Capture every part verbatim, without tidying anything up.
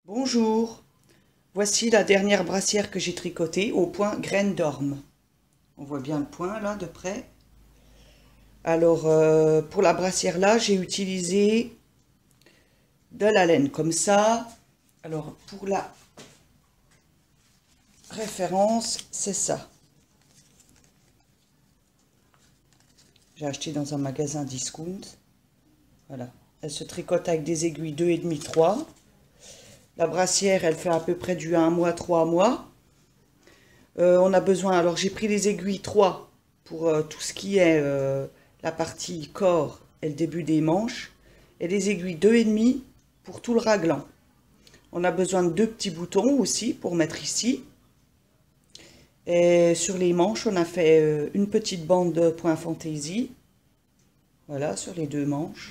Bonjour, voici la dernière brassière que j'ai tricotée au point graine d'orme. On voit bien le point là de près. Alors euh, pour la brassière là, j'ai utilisé de la laine comme ça. Alors pour la référence, c'est ça. J'ai acheté dans un magasin discount. Voilà. Elle se tricote avec des aiguilles deux et demi trois. La brassière, elle fait à peu près du un mois, trois mois. Euh, on a besoin, alors j'ai pris les aiguilles trois pour euh, tout ce qui est euh, la partie corps et le début des manches, et les aiguilles deux et demi pour tout le raglan. On a besoin de deux petits boutons aussi pour mettre ici. Et sur les manches, on a fait euh, une petite bande de point fantaisie. Voilà, sur les deux manches.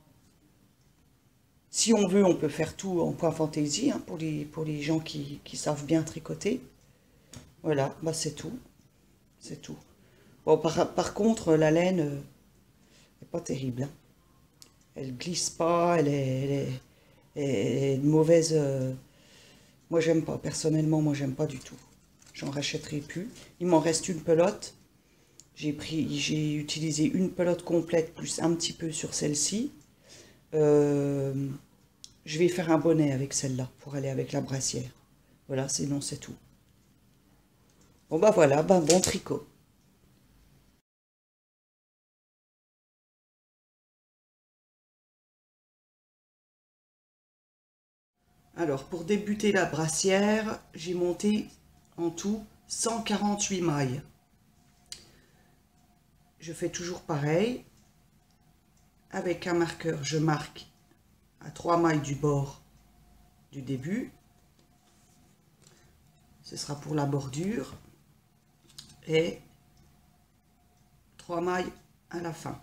Si on veut, on peut faire tout en point fantaisie, hein, pour les, pour les gens qui, qui savent bien tricoter. Voilà, bah c'est tout. C'est tout. Bon, par, par contre, la laine euh, n'est pas terrible, hein. Elle glisse pas, elle est, elle est, elle est de mauvaise... euh, moi, j'aime pas. Personnellement, moi, j'aime pas du tout. J'en rachèterai plus. Il m'en reste une pelote. J'ai pris, j'ai utilisé une pelote complète plus un petit peu sur celle-ci. Euh, je vais faire un bonnet avec celle-là pour aller avec la brassière. Voilà, sinon c'est tout. Bon bah voilà, bah bon tricot. Alors pour débuter la brassière, j'ai monté en tout cent quarante-huit mailles. Je fais toujours pareil. Avec un marqueur, je marque à trois mailles du bord du début. Ce sera pour la bordure. Et trois mailles à la fin.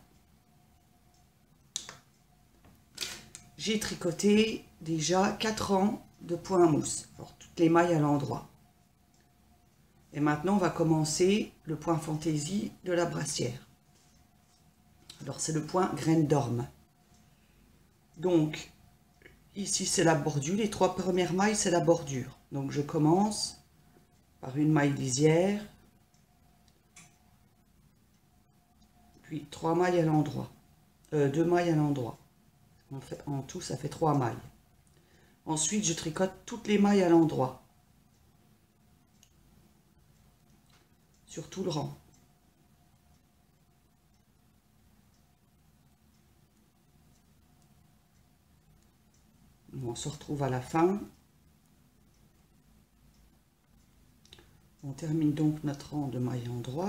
J'ai tricoté déjà quatre rangs de points mousse. Alors, toutes les mailles à l'endroit. Et maintenant, on va commencer le point fantaisie de la brassière. Alors, c'est le point graine d'orme. Donc, ici, c'est la bordure. Les trois premières mailles, c'est la bordure. Donc, je commence par une maille lisière. Puis, trois mailles à l'endroit. Euh, deux mailles à l'endroit. En, fait, en tout, ça fait trois mailles. Ensuite, je tricote toutes les mailles à l'endroit. Sur tout le rang. On se retrouve à la fin. On termine donc notre rang de mailles en droit.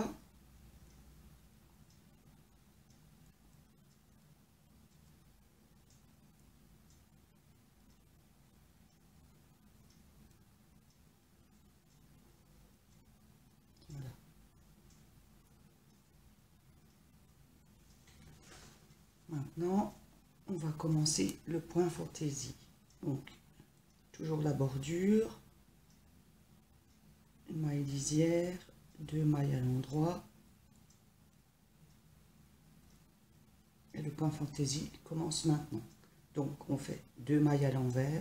Voilà. Maintenant, on va commencer le point fantaisie. Donc, toujours la bordure, une maille lisière, deux mailles à l'endroit. Et le point fantaisie commence maintenant. Donc, on fait deux mailles à l'envers,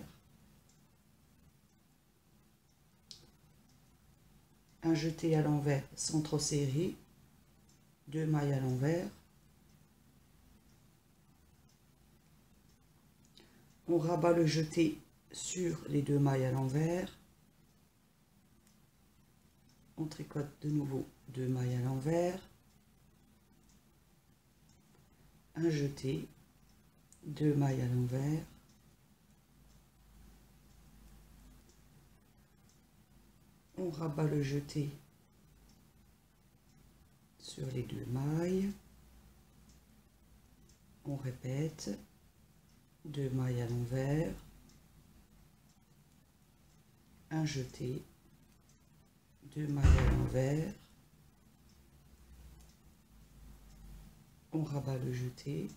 un jeté à l'envers sans trop serrer, deux mailles à l'envers. On rabat le jeté sur les deux mailles à l'envers. On tricote de nouveau deux mailles à l'envers. Un jeté, deux mailles à l'envers. On rabat le jeté sur les deux mailles. On répète. Deux mailles à l'envers, un jeté, deux mailles à l'envers, on rabat le jeté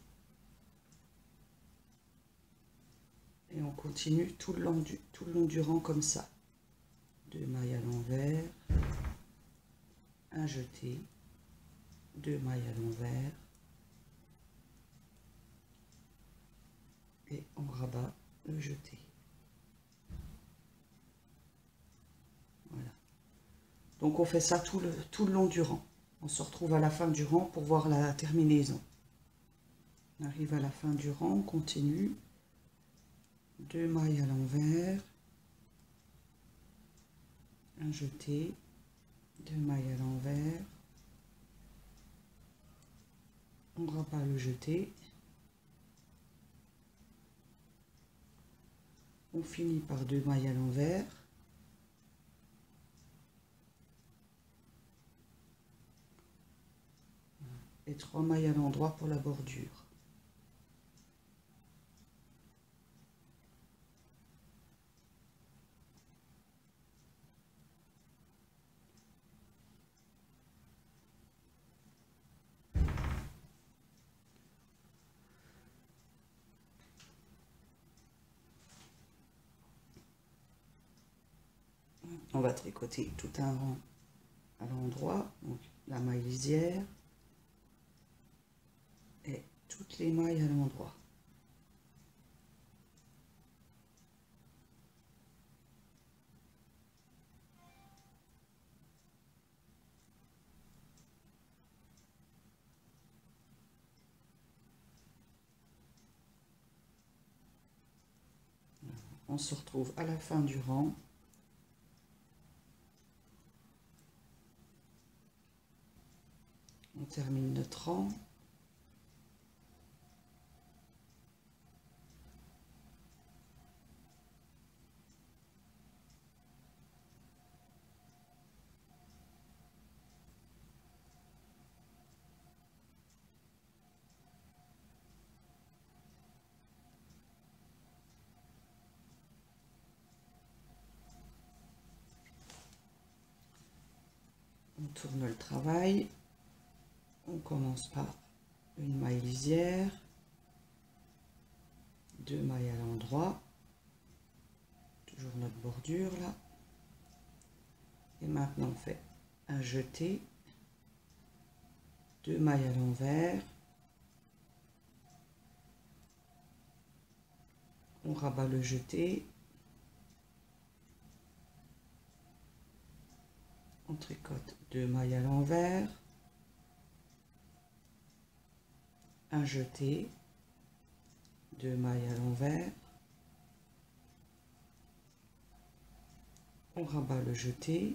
et on continue tout le long du, tout le long du rang comme ça. Deux mailles à l'envers, un jeté, deux mailles à l'envers, et on rabat le jeté. Donc on fait ça tout le, tout le long du rang. On se retrouve à la fin du rang pour voir la terminaison. On arrive à la fin du rang, on continue. Deux mailles à l'envers. Un jeté. Deux mailles à l'envers. On rabat le jeté. On finit par deux mailles à l'envers. Et trois mailles à l'endroit pour la bordure. On va tricoter tout un rang à l'endroit, donc la maille lisière et toutes les mailles à l'endroit. On se retrouve à la fin du rang. On termine notre rang. On tourne le travail. On commence par une maille lisière, deux mailles à l'endroit, toujours notre bordure là. Et maintenant on fait un jeté, deux mailles à l'envers, on rabat le jeté, on tricote deux mailles à l'envers, un jeté, deux mailles à l'envers, on rabat le jeté,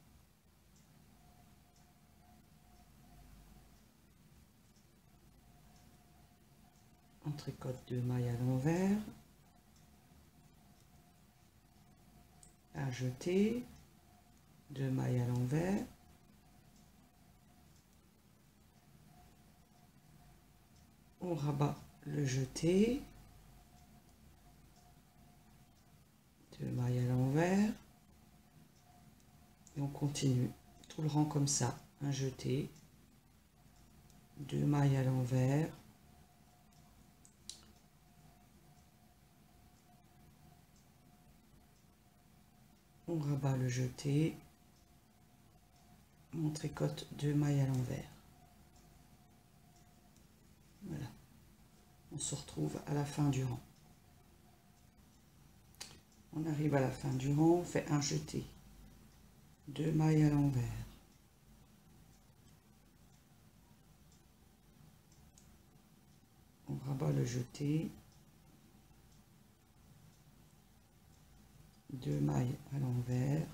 on tricote deux mailles à l'envers, un jeté, deux mailles à l'envers, on rabat le jeté, deux mailles à l'envers, et on continue tout le rang comme ça, un jeté, deux mailles à l'envers, on rabat le jeté, on tricote deux mailles à l'envers. Voilà, on se retrouve à la fin du rang. On arrive à la fin du rang, on fait un jeté, deux mailles à l'envers, on rabat le jeté, deux mailles à l'envers,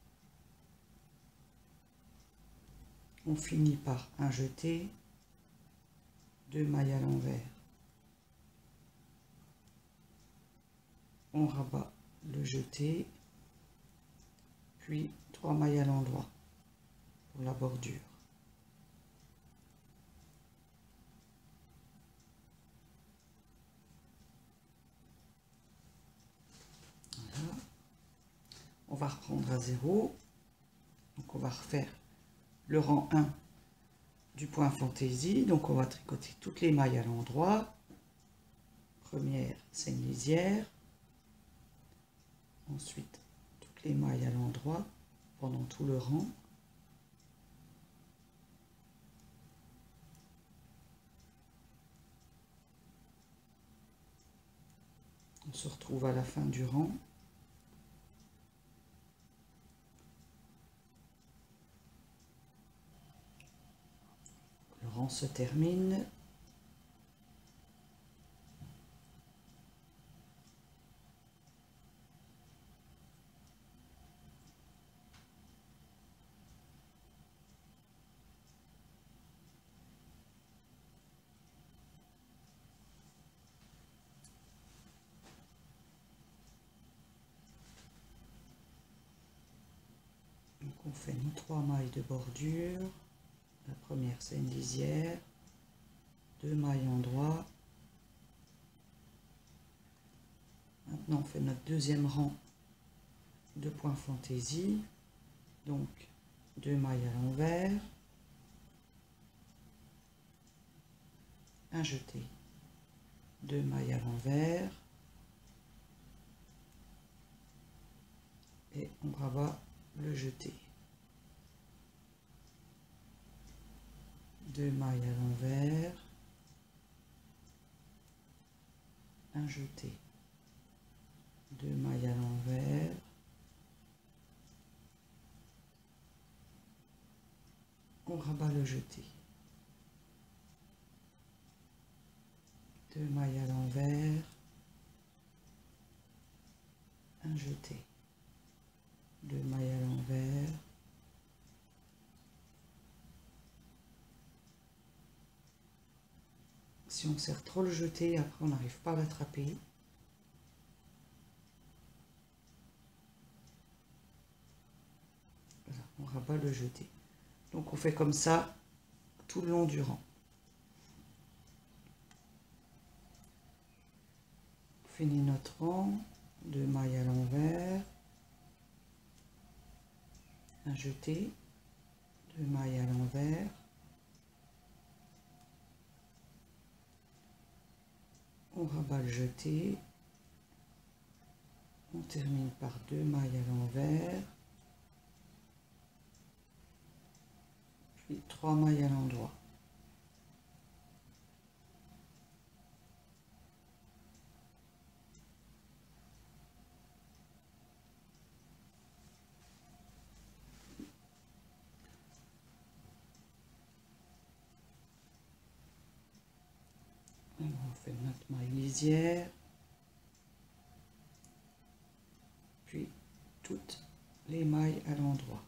on finit par un jeté, deux mailles à l'envers, on rabat le jeté, puis trois mailles à l'endroit pour la bordure. Voilà. On va reprendre à zéro, donc on va refaire le rang un du point fantaisie, donc on va tricoter toutes les mailles à l'endroit. Première, c'est une lisière, ensuite toutes les mailles à l'endroit pendant tout le rang. On se retrouve à la fin du rang. rang se termine. On fait nos trois mailles de bordure. La première, c'est une lisière, deux mailles en droit. Maintenant, on fait notre deuxième rang de points fantaisie. Donc, deux mailles à l'envers, un jeté, deux mailles à l'envers et on rabat le jeté. Deux mailles à l'envers, un jeté, deux mailles à l'envers, on rabat le jeté, deux mailles à l'envers, un jeté, deux mailles à l'envers, si on serre trop le jeté, après on n'arrive pas à l'attraper. Voilà, on rabat le jeté. Donc on fait comme ça tout le long du rang. On finit notre rang, deux mailles à l'envers, un jeté, deux mailles à l'envers, on rabat le jeté, on termine par deux mailles à l'envers, puis trois mailles à l'endroit. On fait notre maille lisière, puis toutes les mailles à l'endroit.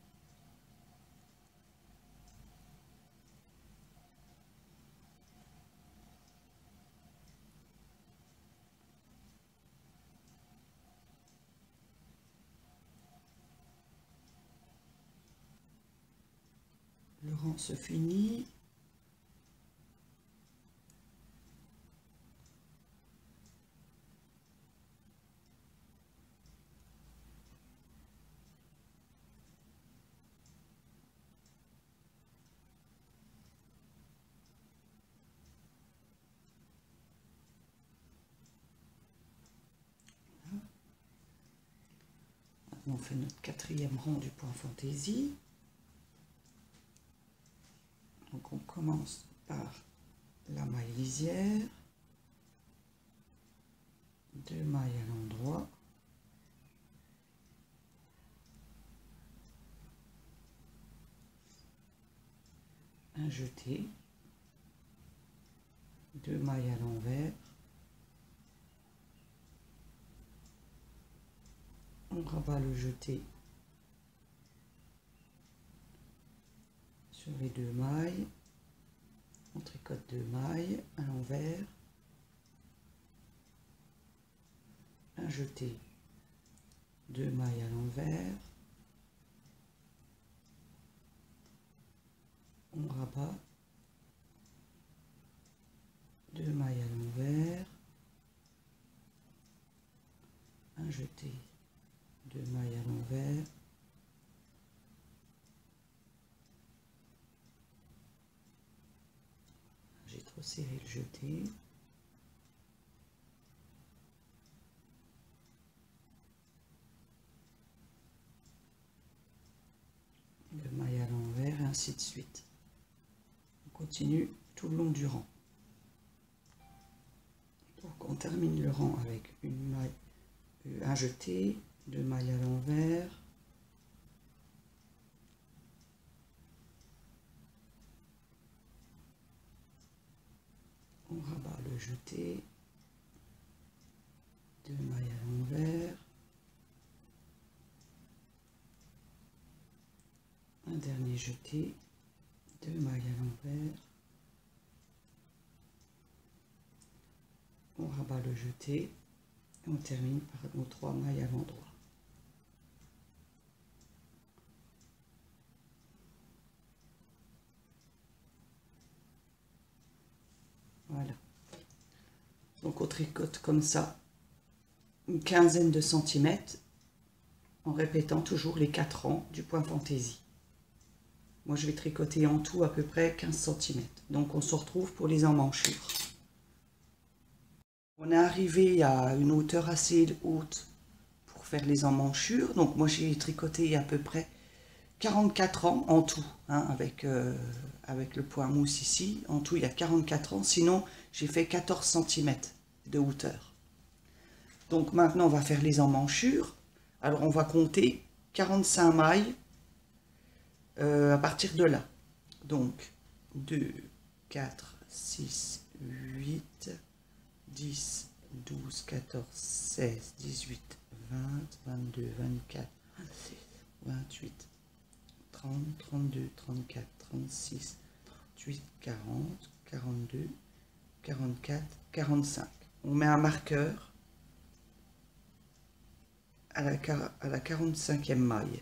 Le rang se finit. On fait notre quatrième rang du point fantaisie. Donc on commence par la maille lisière, deux mailles à l'endroit, un jeté, deux mailles à l'envers, on rabat le jeté sur les deux mailles, on tricote deux mailles à l'envers, un jeté, deux mailles à l'envers, on rabat, deux mailles à l'envers, un jeté, deux mailles à l'envers, j'ai trop serré le jeté, deux mailles à l'envers et ainsi de suite. On continue tout le long du rang. Donc on termine le rang avec une maille, un jeté, deux mailles à l'envers, le jeté, deux mailles à l'envers, un dernier jeté, deux mailles à l'envers, on rabat le jeté et on termine par nos trois mailles à l'endroit. Voilà. Donc on tricote comme ça une quinzaine de centimètres en répétant toujours les quatre rangs du point fantaisie. Moi je vais tricoter en tout à peu près quinze centimètres. Donc on se retrouve pour les emmanchures. On est arrivé à une hauteur assez haute pour faire les emmanchures. Donc moi j'ai tricoté à peu près quarante-quatre rangs en tout, hein, avec, euh, avec le point mousse ici. En tout il y a quarante-quatre rangs, sinon j'ai fait quatorze centimètres de hauteur. Donc maintenant on va faire les emmanchures. Alors on va compter quarante-cinq mailles euh, à partir de là. Donc deux, quatre, six, huit, dix, douze, quatorze, seize, dix-huit, vingt, vingt-deux, vingt-quatre, vingt-six, vingt-huit, trente, trente-deux, trente-quatre, trente-six, trente-huit, quarante, quarante-deux, quarante-quatre, quarante-cinq. On met un marqueur à la, à la quarante-cinquième maille.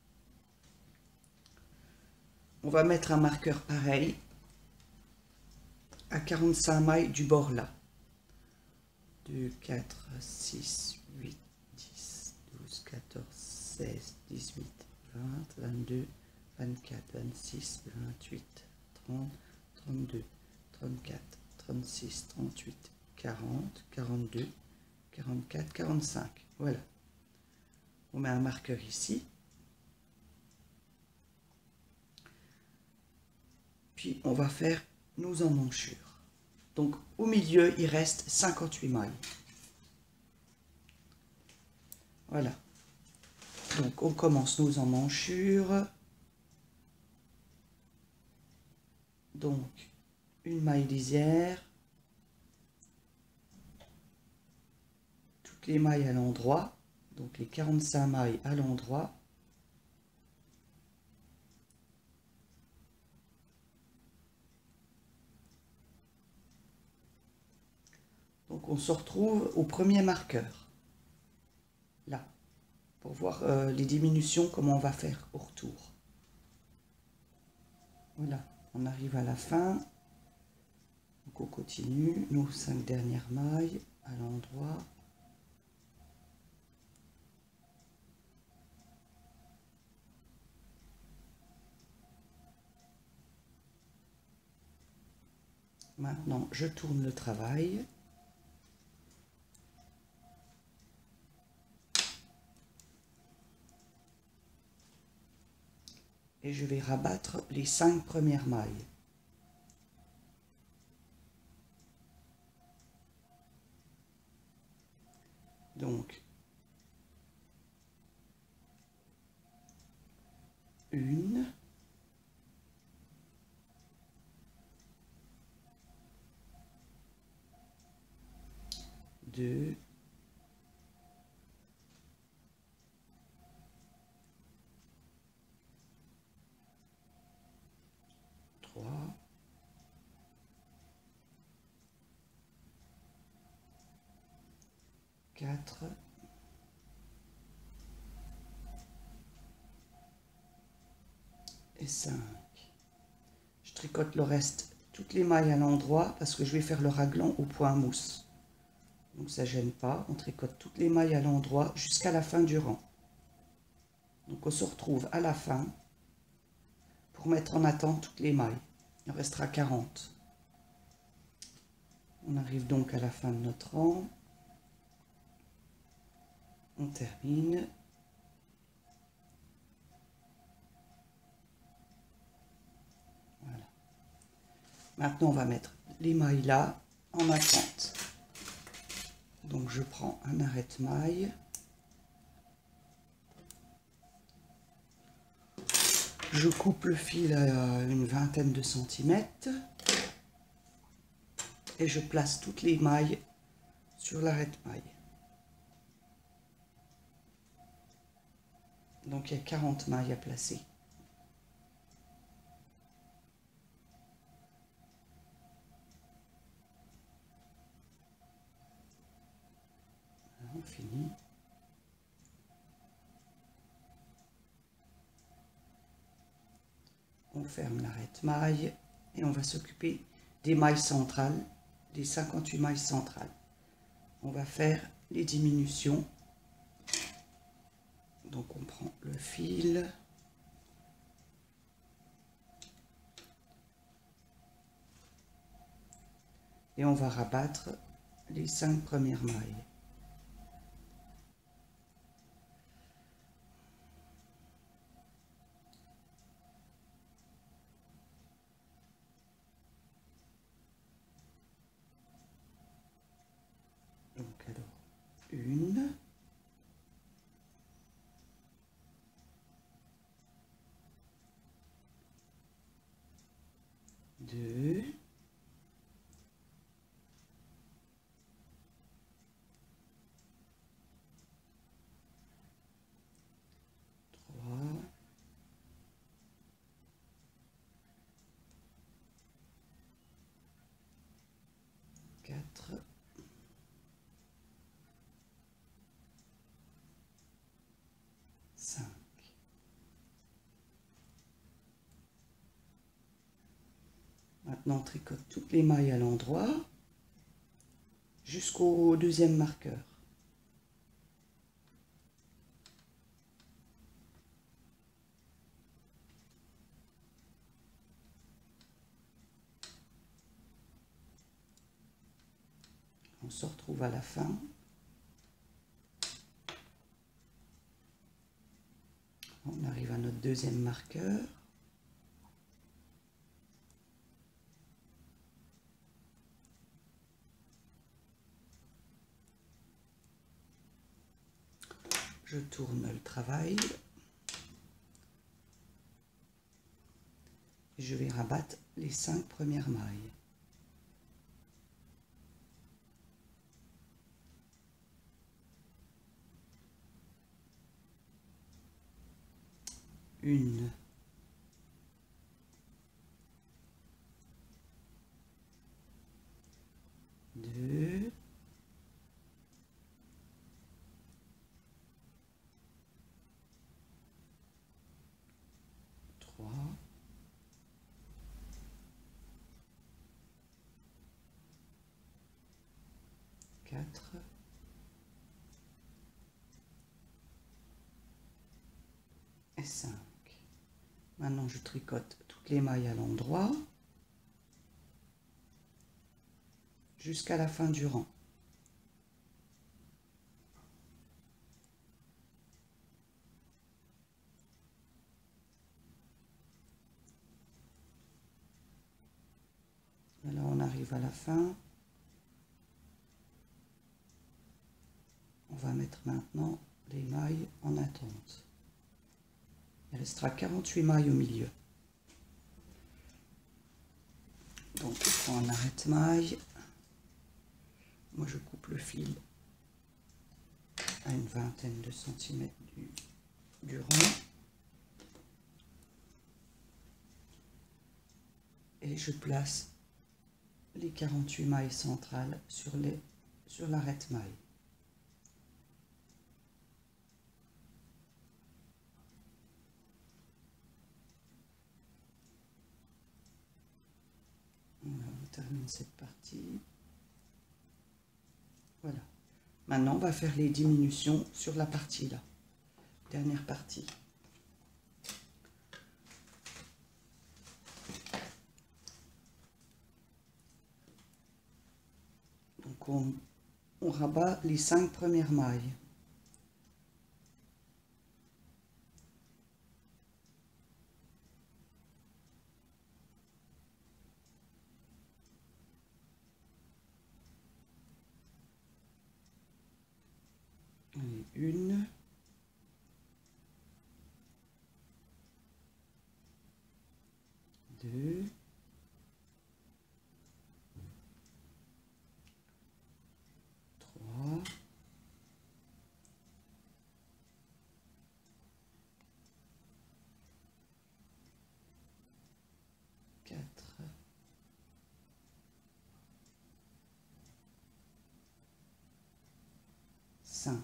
On va mettre un marqueur pareil à quarante-cinq mailles du bord là. deux, quatre, six, huit, dix, douze, quatorze, seize, dix-huit, vingt, vingt-deux, vingt-quatre, vingt-six, vingt-huit, trente, trente-deux, trente-quatre, trente-six, trente-huit, quarante, quarante-deux, quarante-quatre, quarante-cinq. Voilà. On met un marqueur ici. Puis on va faire nos emmanchures. Donc au milieu, il reste cinquante-huit mailles. Voilà. Donc on commence nos emmanchures. Donc une maille lisière. Toutes les mailles à l'endroit. Donc les quarante-cinq mailles à l'endroit. Donc on se retrouve au premier marqueur, là, pour voir euh, les diminutions, comment on va faire au retour. Voilà, on arrive à la fin. Donc on continue, nos cinq dernières mailles à l'endroit. Maintenant, je tourne le travail. Et je vais rabattre les cinq premières mailles. Donc, une, deux, trois, quatre, et cinq. Je tricote le reste, toutes les mailles à l'endroit, parce que je vais faire le raglan au point mousse. Donc ça gêne pas, on tricote toutes les mailles à l'endroit jusqu'à la fin du rang. Donc on se retrouve à la fin pour mettre en attente toutes les mailles. Il en restera quarante. On arrive donc à la fin de notre rang. On termine. Voilà. Maintenant, on va mettre les mailles là en attente. Donc, je prends un arrête-maille. Je coupe le fil à une vingtaine de centimètres. Et je place toutes les mailles sur l'arrête-maille. Donc il y a quarante mailles à placer. On finit. On ferme l'arrête-maille et on va s'occuper des mailles centrales, des cinquante-huit mailles centrales. On va faire les diminutions. Donc on prend le fil. Et on va rabattre les cinq premières mailles. Donc alors, une, deux, trois, quatre, cinq. Maintenant, on tricote toutes les mailles à l'endroit jusqu'au deuxième marqueur. On se retrouve à la fin. On arrive à notre deuxième marqueur. Je tourne le travail. Et je vais rabattre les cinq premières mailles. Une, deux, trois, quatre, et cinq. Maintenant, je tricote toutes les mailles à l'endroit jusqu'à la fin du rang. Là, on arrive à la fin. On va mettre maintenant les mailles en attente. Il restera quarante-huit mailles au milieu. Donc, je prends un arrête-maille. Moi, je coupe le fil à une vingtaine de centimètres du, du rond. Et je place les quarante-huit mailles centrales sur, les, sur l'arrête-maille. On termine cette partie. Voilà. Maintenant, on va faire les diminutions sur la partie là. Dernière partie. Donc, on, on rabat les cinq premières mailles. Allez, une, deux, cinq.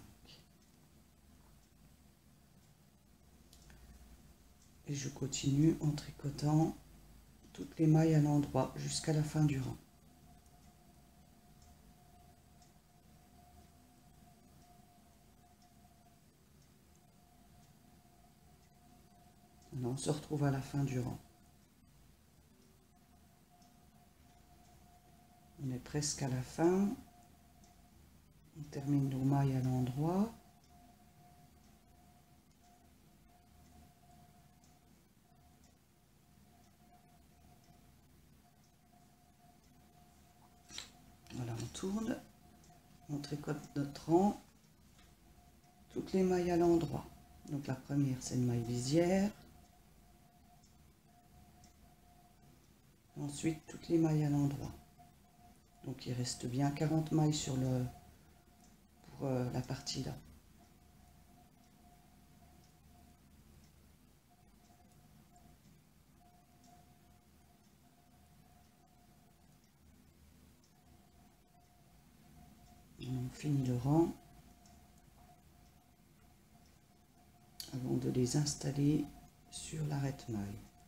Et je continue en tricotant toutes les mailles à l'endroit jusqu'à la fin du rang. On se retrouve à la fin du rang. On est presque à la fin. On termine nos mailles à l'endroit. Voilà, on tourne. On tricote notre rang. Toutes les mailles à l'endroit. Donc la première, c'est une maille lisière. Ensuite, toutes les mailles à l'endroit. Donc il reste bien quarante mailles sur le pour euh, la partie là. On finit le rang avant de les installer sur l'arrête-maille.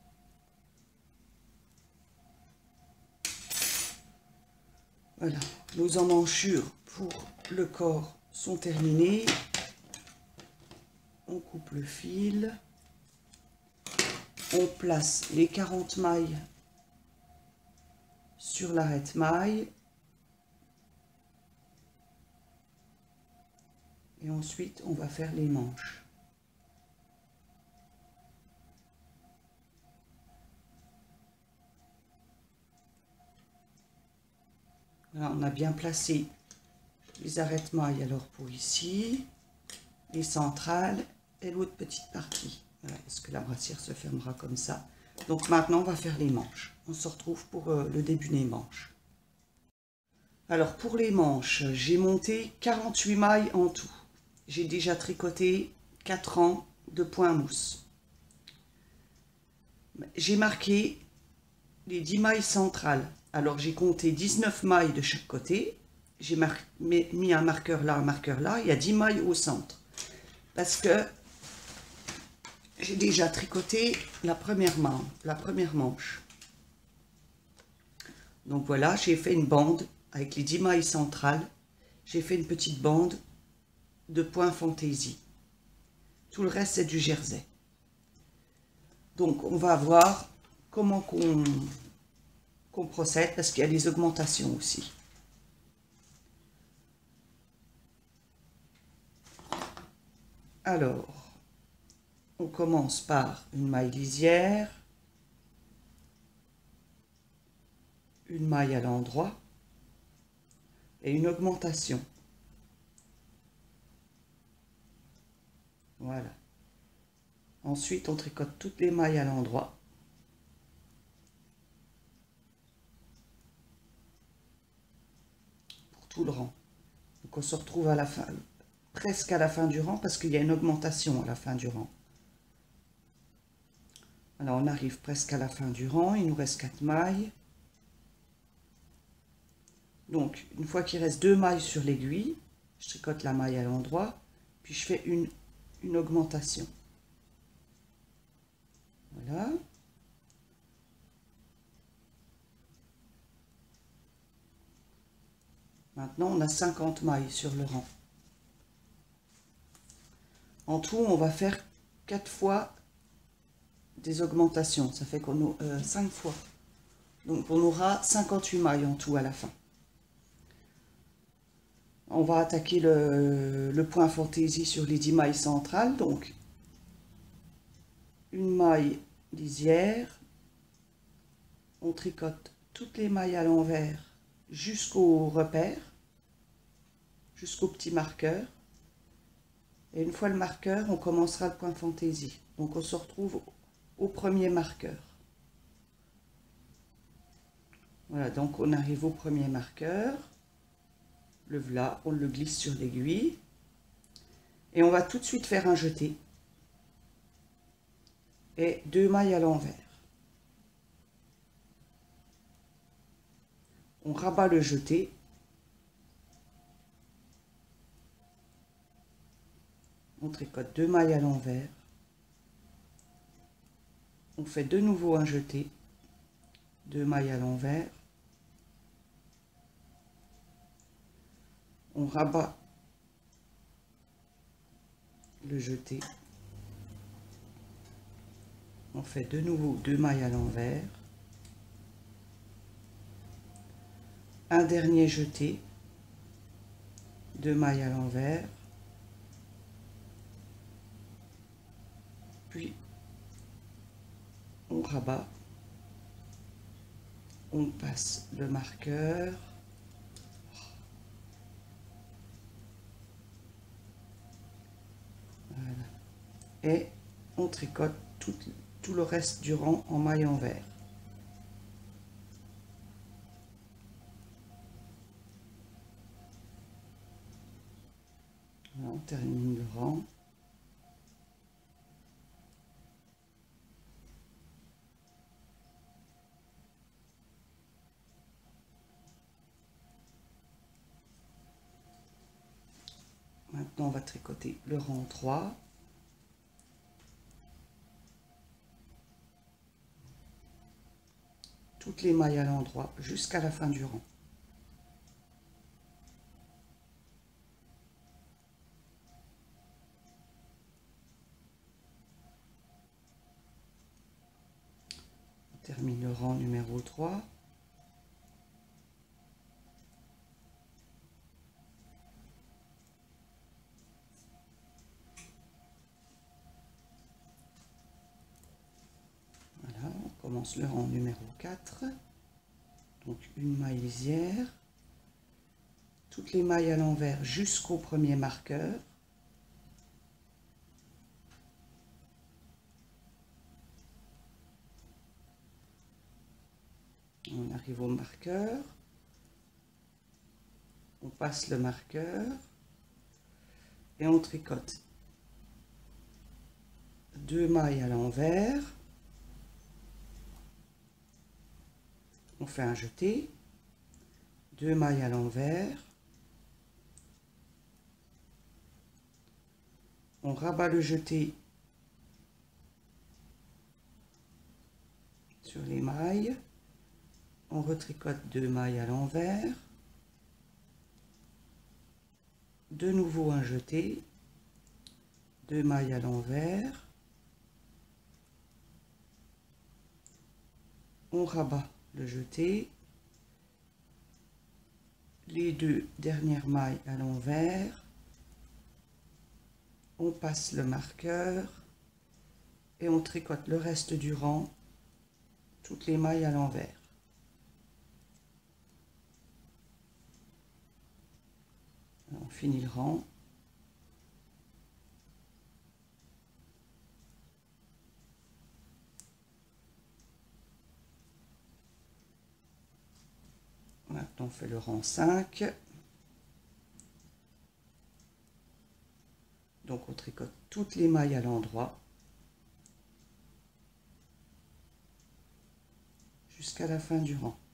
Voilà, nos emmanchures pour le corps sont terminées. On coupe le fil. On place les quarante mailles sur l'arrête-maille. Et ensuite, on va faire les manches. Voilà, on a bien placé les arrête-mailles alors pour ici, les centrales et l'autre petite partie. Voilà, est-ce que la brassière se fermera comme ça? Donc maintenant, on va faire les manches. On se retrouve pour euh, le début des manches. Alors pour les manches, j'ai monté quarante-huit mailles en tout. J'ai déjà tricoté quatre rangs de point mousse. J'ai marqué les dix mailles centrales. Alors j'ai compté dix-neuf mailles de chaque côté. J'ai mis un marqueur là, un marqueur là. Il y a dix mailles au centre. Parce que j'ai déjà tricoté la première manche. La première manche. Donc voilà, j'ai fait une bande avec les dix mailles centrales. J'ai fait une petite bande de point fantaisie. Tout le reste, c'est du jersey. Donc on va voir comment qu'on... qu'on procède, parce qu'il y a des augmentations aussi. Alors, on commence par une maille lisière, une maille à l'endroit et une augmentation. Voilà. Ensuite, on tricote toutes les mailles à l'endroit. Tout le rang. Donc on se retrouve à la fin, presque à la fin du rang, parce qu'il y a une augmentation à la fin du rang. Alors on arrive presque à la fin du rang, il nous reste quatre mailles. Donc une fois qu'il reste deux mailles sur l'aiguille, je tricote la maille à l'endroit, puis je fais une, une augmentation. Voilà. Maintenant, on a cinquante mailles sur le rang. En tout, on va faire quatre fois des augmentations. Ça fait qu'on a euh, cinq fois. Donc, on aura cinquante-huit mailles en tout à la fin. On va attaquer le, le point fantaisie sur les dix mailles centrales. Donc, une maille lisière. On tricote toutes les mailles à l'envers jusqu'au repère, jusqu'au petit marqueur. Et une fois le marqueur, on commencera le point fantaisie. Donc on se retrouve au premier marqueur. Voilà, donc on arrive au premier marqueur. Le voilà, on le glisse sur l'aiguille. Et on va tout de suite faire un jeté. Et deux mailles à l'envers. On rabat le jeté. on tricote deux mailles à l'envers, on fait de nouveau un jeté, deux mailles à l'envers, on rabat le jeté, on fait de nouveau deux mailles à l'envers, un dernier jeté, deux mailles à l'envers, puis on rabat, on passe le marqueur, voilà, et on tricote tout, tout le reste du rang en maille envers. Voilà, on termine le rang. Maintenant, on va tricoter le rang trois. Toutes les mailles à l'endroit jusqu'à la fin du rang. On termine le rang numéro trois. On commence le rang numéro quatre, donc une maille lisière, toutes les mailles à l'envers jusqu'au premier marqueur, on arrive au marqueur, on passe le marqueur et on tricote deux mailles à l'envers. On fait un jeté, deux mailles à l'envers, on rabat le jeté sur les mailles, on retricote deux mailles à l'envers, de nouveau un jeté, deux mailles à l'envers, on rabat le jeté, les deux dernières mailles à l'envers, on passe le marqueur et on tricote le reste du rang, toutes les mailles à l'envers. On finit le rang. Maintenant, on fait le rang cinq. Donc, on tricote toutes les mailles à l'endroit jusqu'à la fin du rang.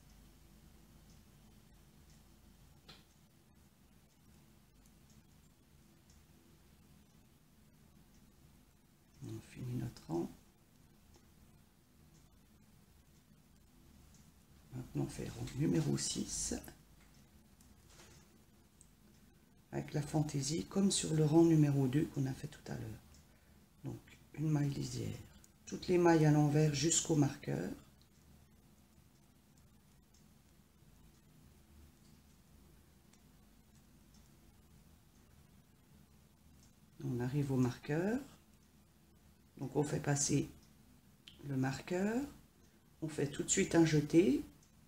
On finit notre rang. Maintenant, on fait le rang numéro six. Avec la fantaisie, comme sur le rang numéro deux qu'on a fait tout à l'heure. Donc, une maille lisière. Toutes les mailles à l'envers jusqu'au marqueur. On arrive au marqueur. Donc, on fait passer le marqueur. On fait tout de suite un jeté.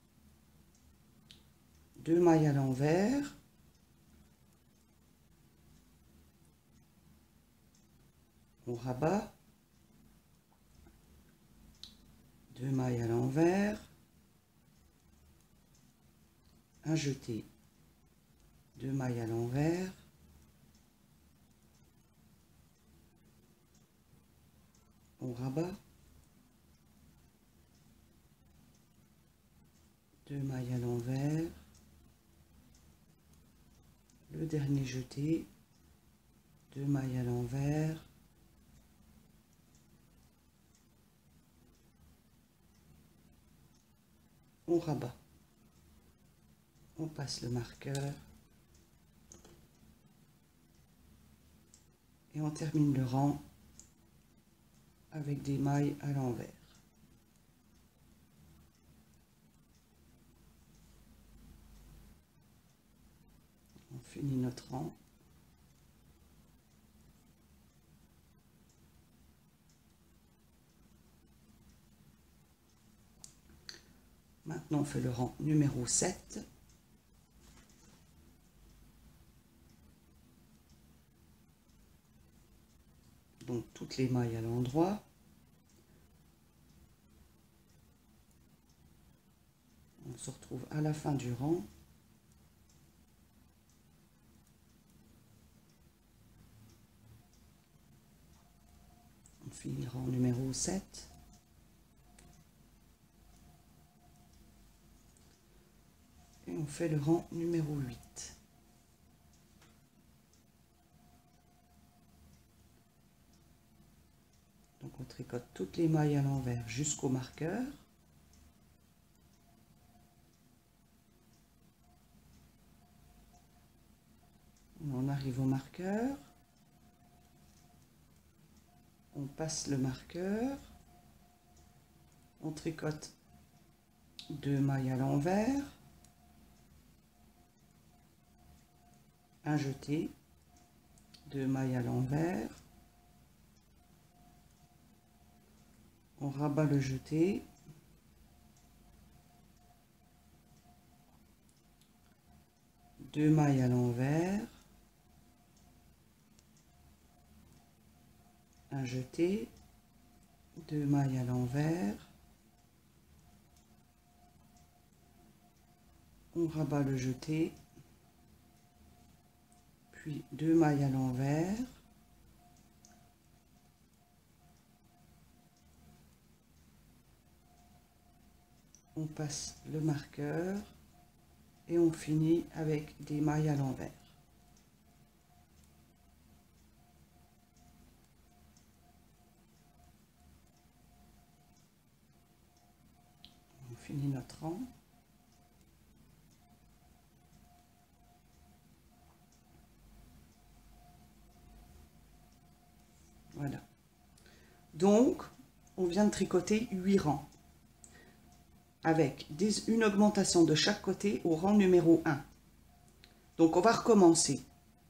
Deux mailles à l'envers. On rabat, deux mailles à l'envers, un jeté, deux mailles à l'envers, on rabat, deux mailles à l'envers, le dernier jeté, deux mailles à l'envers, on rabat, on passe le marqueur et on termine le rang avec des mailles à l'envers. On finit notre rang. Maintenant, on fait le rang numéro sept. Donc, toutes les mailles à l'endroit. On se retrouve à la fin du rang. On finit le rang numéro sept. Et on fait le rang numéro huit. Donc on tricote toutes les mailles à l'envers jusqu'au marqueur. On arrive au marqueur. On passe le marqueur. On tricote deux mailles à l'envers. Un jeté, deux mailles à l'envers, on rabat le jeté, deux mailles à l'envers, un jeté, deux mailles à l'envers, on rabat le jeté, puis deux mailles à l'envers, on passe le marqueur et on finit avec des mailles à l'envers. On finit notre rang. Voilà. Donc, on vient de tricoter huit rangs avec des, une augmentation de chaque côté au rang numéro un. Donc, on va recommencer.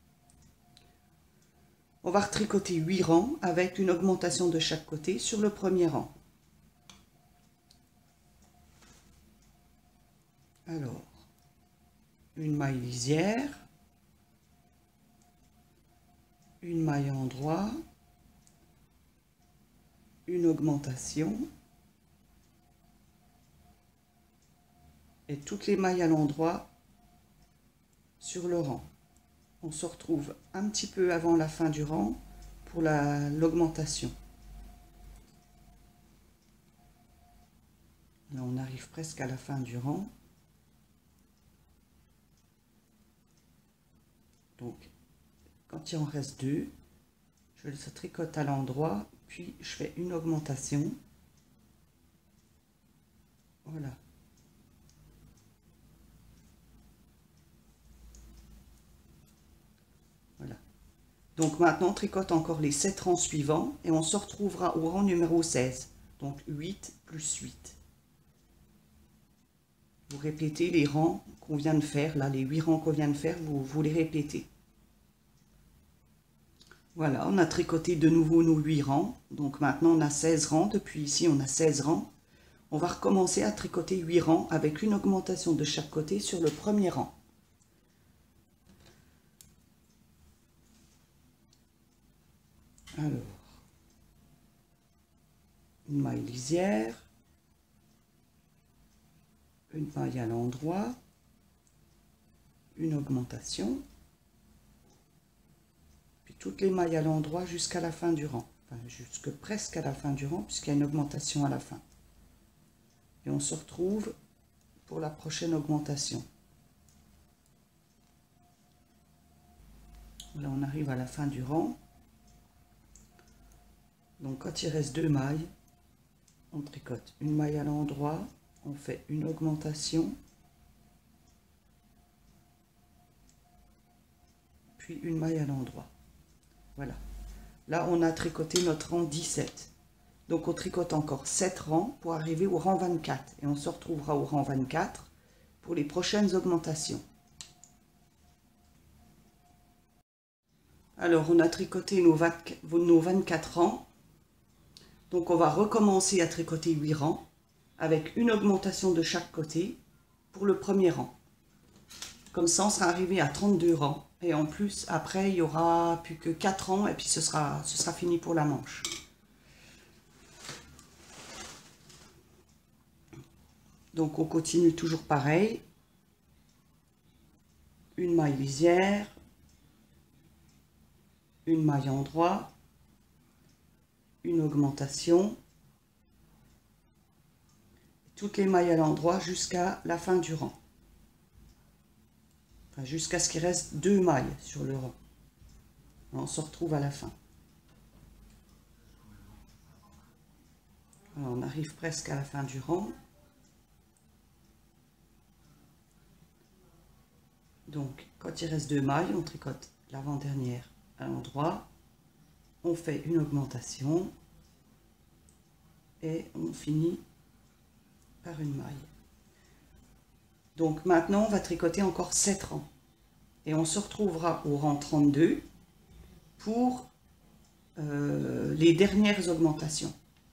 On va retricoter huit rangs avec une augmentation de chaque côté sur le premier rang. Alors, une maille lisière, une maille à endroit, une augmentation et toutes les mailles à l'endroit sur le rang. On se retrouve un petit peu avant la fin du rang pour l'augmentation. Là, on arrive presque à la fin du rang. Donc, quand il en reste deux, je le tricote à l'endroit, puis je fais une augmentation. Voilà. Voilà. Donc maintenant, on tricote encore les sept rangs suivants et on se retrouvera au rang numéro seize. Donc huit plus huit. Vous répétez les rangs qu'on vient de faire, là, les huit rangs qu'on vient de faire, vous, vous les répétez. Voilà, on a tricoté de nouveau nos huit rangs. Donc maintenant, on a seize rangs. Depuis ici, on a seize rangs. On va recommencer à tricoter huit rangs avec une augmentation de chaque côté sur le premier rang. Alors, une maille lisière, une maille à l'endroit, une augmentation, puis toutes les mailles à l'endroit jusqu'à la fin du rang, enfin jusque presque à la fin du rang puisqu'il y a une augmentation à la fin. Et on se retrouve pour la prochaine augmentation. Là, on arrive à la fin du rang. Donc, quand il reste deux mailles, on tricote une maille à l'endroit, on fait une augmentation, puis une maille à l'endroit. Voilà. Là, on a tricoté notre rang dix-sept. Donc, on tricote encore sept rangs pour arriver au rang vingt-quatre. Et on se retrouvera au rang vingt-quatre pour les prochaines augmentations. Alors, on a tricoté nos vingt-quatre rangs. Donc, on va recommencer à tricoter huit rangs avec une augmentation de chaque côté pour le premier rang. Comme ça, on sera arrivé à trente-deux rangs. Et en plus, après, il n'y aura plus que quatre rangs et puis ce sera, ce sera fini pour la manche. Donc, on continue toujours pareil. Une maille lisière, une maille endroit, une augmentation, toutes les mailles à l'endroit jusqu'à la fin du rang. Enfin, jusqu'à ce qu'il reste deux mailles sur le rang. On se retrouve à la fin. Alors, on arrive presque à la fin du rang. Donc, quand il reste deux mailles, on tricote l'avant-dernière à l'endroit. On fait une augmentation. Et on finit par une maille. Donc, maintenant, on va tricoter encore sept rangs. Et on se retrouvera au rang trente-deux pour euh, les dernières augmentations.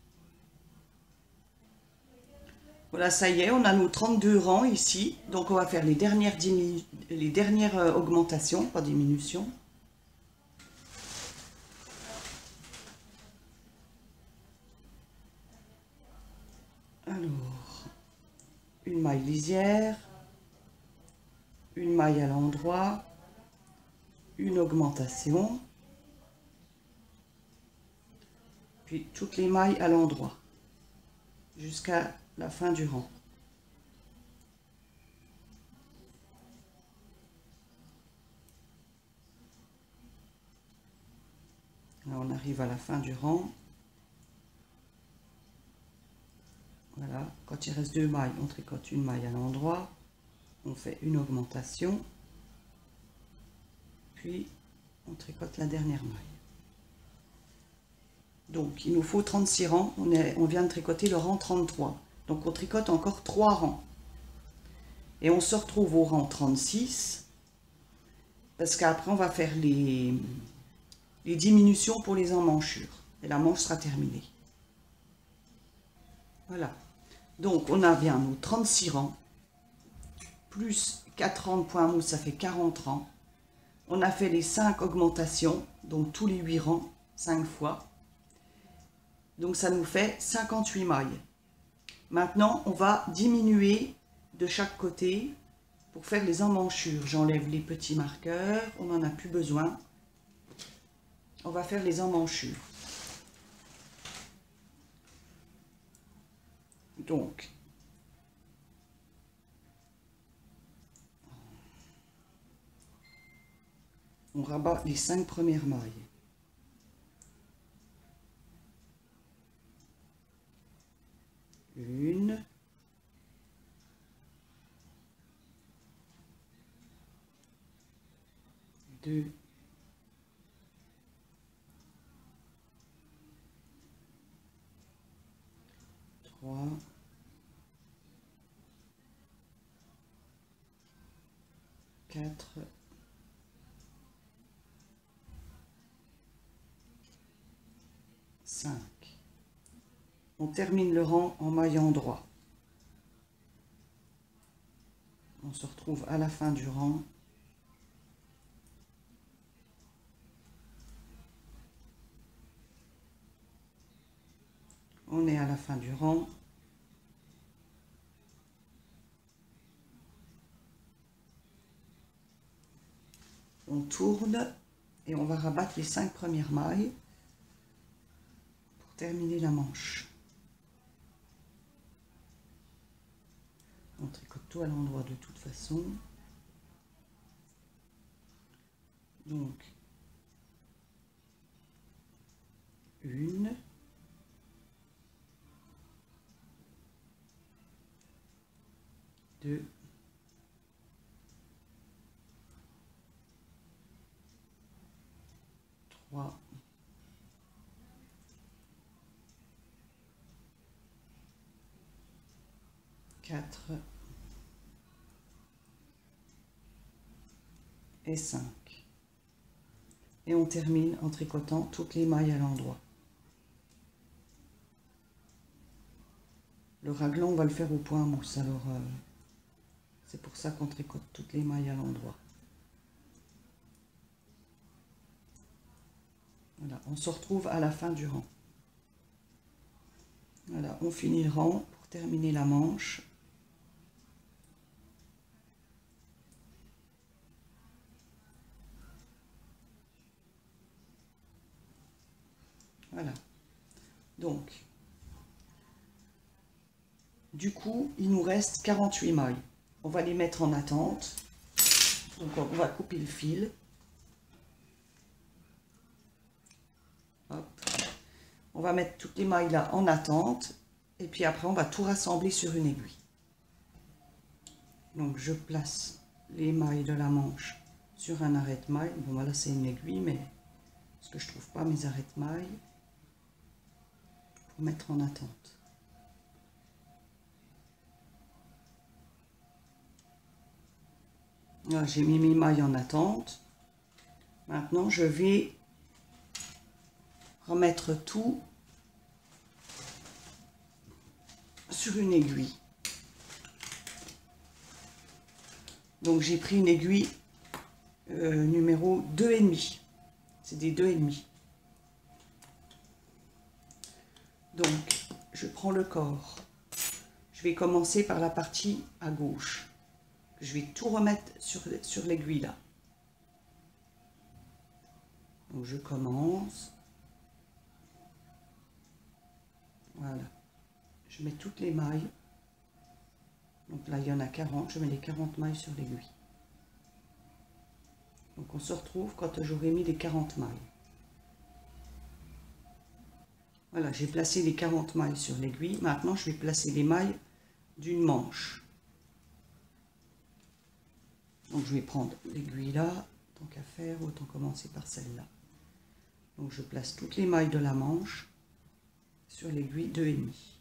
Voilà, ça y est, on a nos trente-deux rangs ici. Donc, on va faire les dernières, les dernières euh, augmentations, pas diminution. Alors, une maille lisière, une maille à l'endroit, une augmentation, puis toutes les mailles à l'endroit, jusqu'à la fin du rang. Là, on arrive à la fin du rang. Voilà, quand il reste deux mailles, on tricote une maille à l'endroit, on fait une augmentation, puis on tricote la dernière maille. Donc, il nous faut trente-six rangs, on, est, on vient de tricoter le rang trente-trois. Donc, on tricote encore trois rangs. Et on se retrouve au rang trente-six, parce qu'après, on va faire les, les diminutions pour les emmanchures. Et la manche sera terminée. Voilà. Donc, on a bien nos trente-six rangs, plus quatre rangs de point mousse, ça fait quarante rangs. On a fait les cinq augmentations, donc tous les huit rangs, cinq fois. Donc, ça nous fait cinquante-huit mailles. Maintenant, on va diminuer de chaque côté pour faire les emmanchures. J'enlève les petits marqueurs, on n'en a plus besoin. On va faire les emmanchures. Donc, on rabat les cinq premières mailles. Une, deux, trois, quatre, cinq. On termine le rang en maille endroit. On se retrouve à la fin du rang. On est à la fin du rang. On tourne et on va rabattre les cinq premières mailles pour terminer la manche. On tricote tout à l'endroit de toute façon. Donc, Une. Deux. Trois. Quatre. Et cinq. Et on termine en tricotant toutes les mailles à l'endroit. Le raglan, on va le faire au point mousse, alors euh, c'est pour ça qu'on tricote toutes les mailles à l'endroit. Voilà, on se retrouve à la fin du rang. Voilà, on finit le rang pour terminer la manche. Voilà. Donc, du coup, il nous reste quarante-huit mailles. On va les mettre en attente. Donc, on va couper le fil. Hop. On va mettre toutes les mailles là en attente. Et puis après, on va tout rassembler sur une aiguille. Donc, je place les mailles de la manche sur un arrête-maille. Bon, voilà, c'est une aiguille, mais parce que je trouve pas mes arrête-mailles pour mettre en attente. Là, j'ai mis mes mailles en attente. Maintenant, je vais remettre tout sur une aiguille. Donc, j'ai pris une aiguille euh, numéro deux et demi. C'est des deux et demi. Donc, je prends le corps. Je vais commencer par la partie à gauche. Je vais tout remettre sur, sur l'aiguille là. Donc, je commence. Voilà. Je mets toutes les mailles. Donc là, il y en a quarante. Je mets les quarante mailles sur l'aiguille. Donc, on se retrouve quand j'aurai mis les quarante mailles. Voilà, j'ai placé les quarante mailles sur l'aiguille. Maintenant, je vais placer les mailles d'une manche. Donc, je vais prendre l'aiguille là. Tant qu'à faire, autant commencer par celle-là. Donc, je place toutes les mailles de la manche sur l'aiguille deux et demi.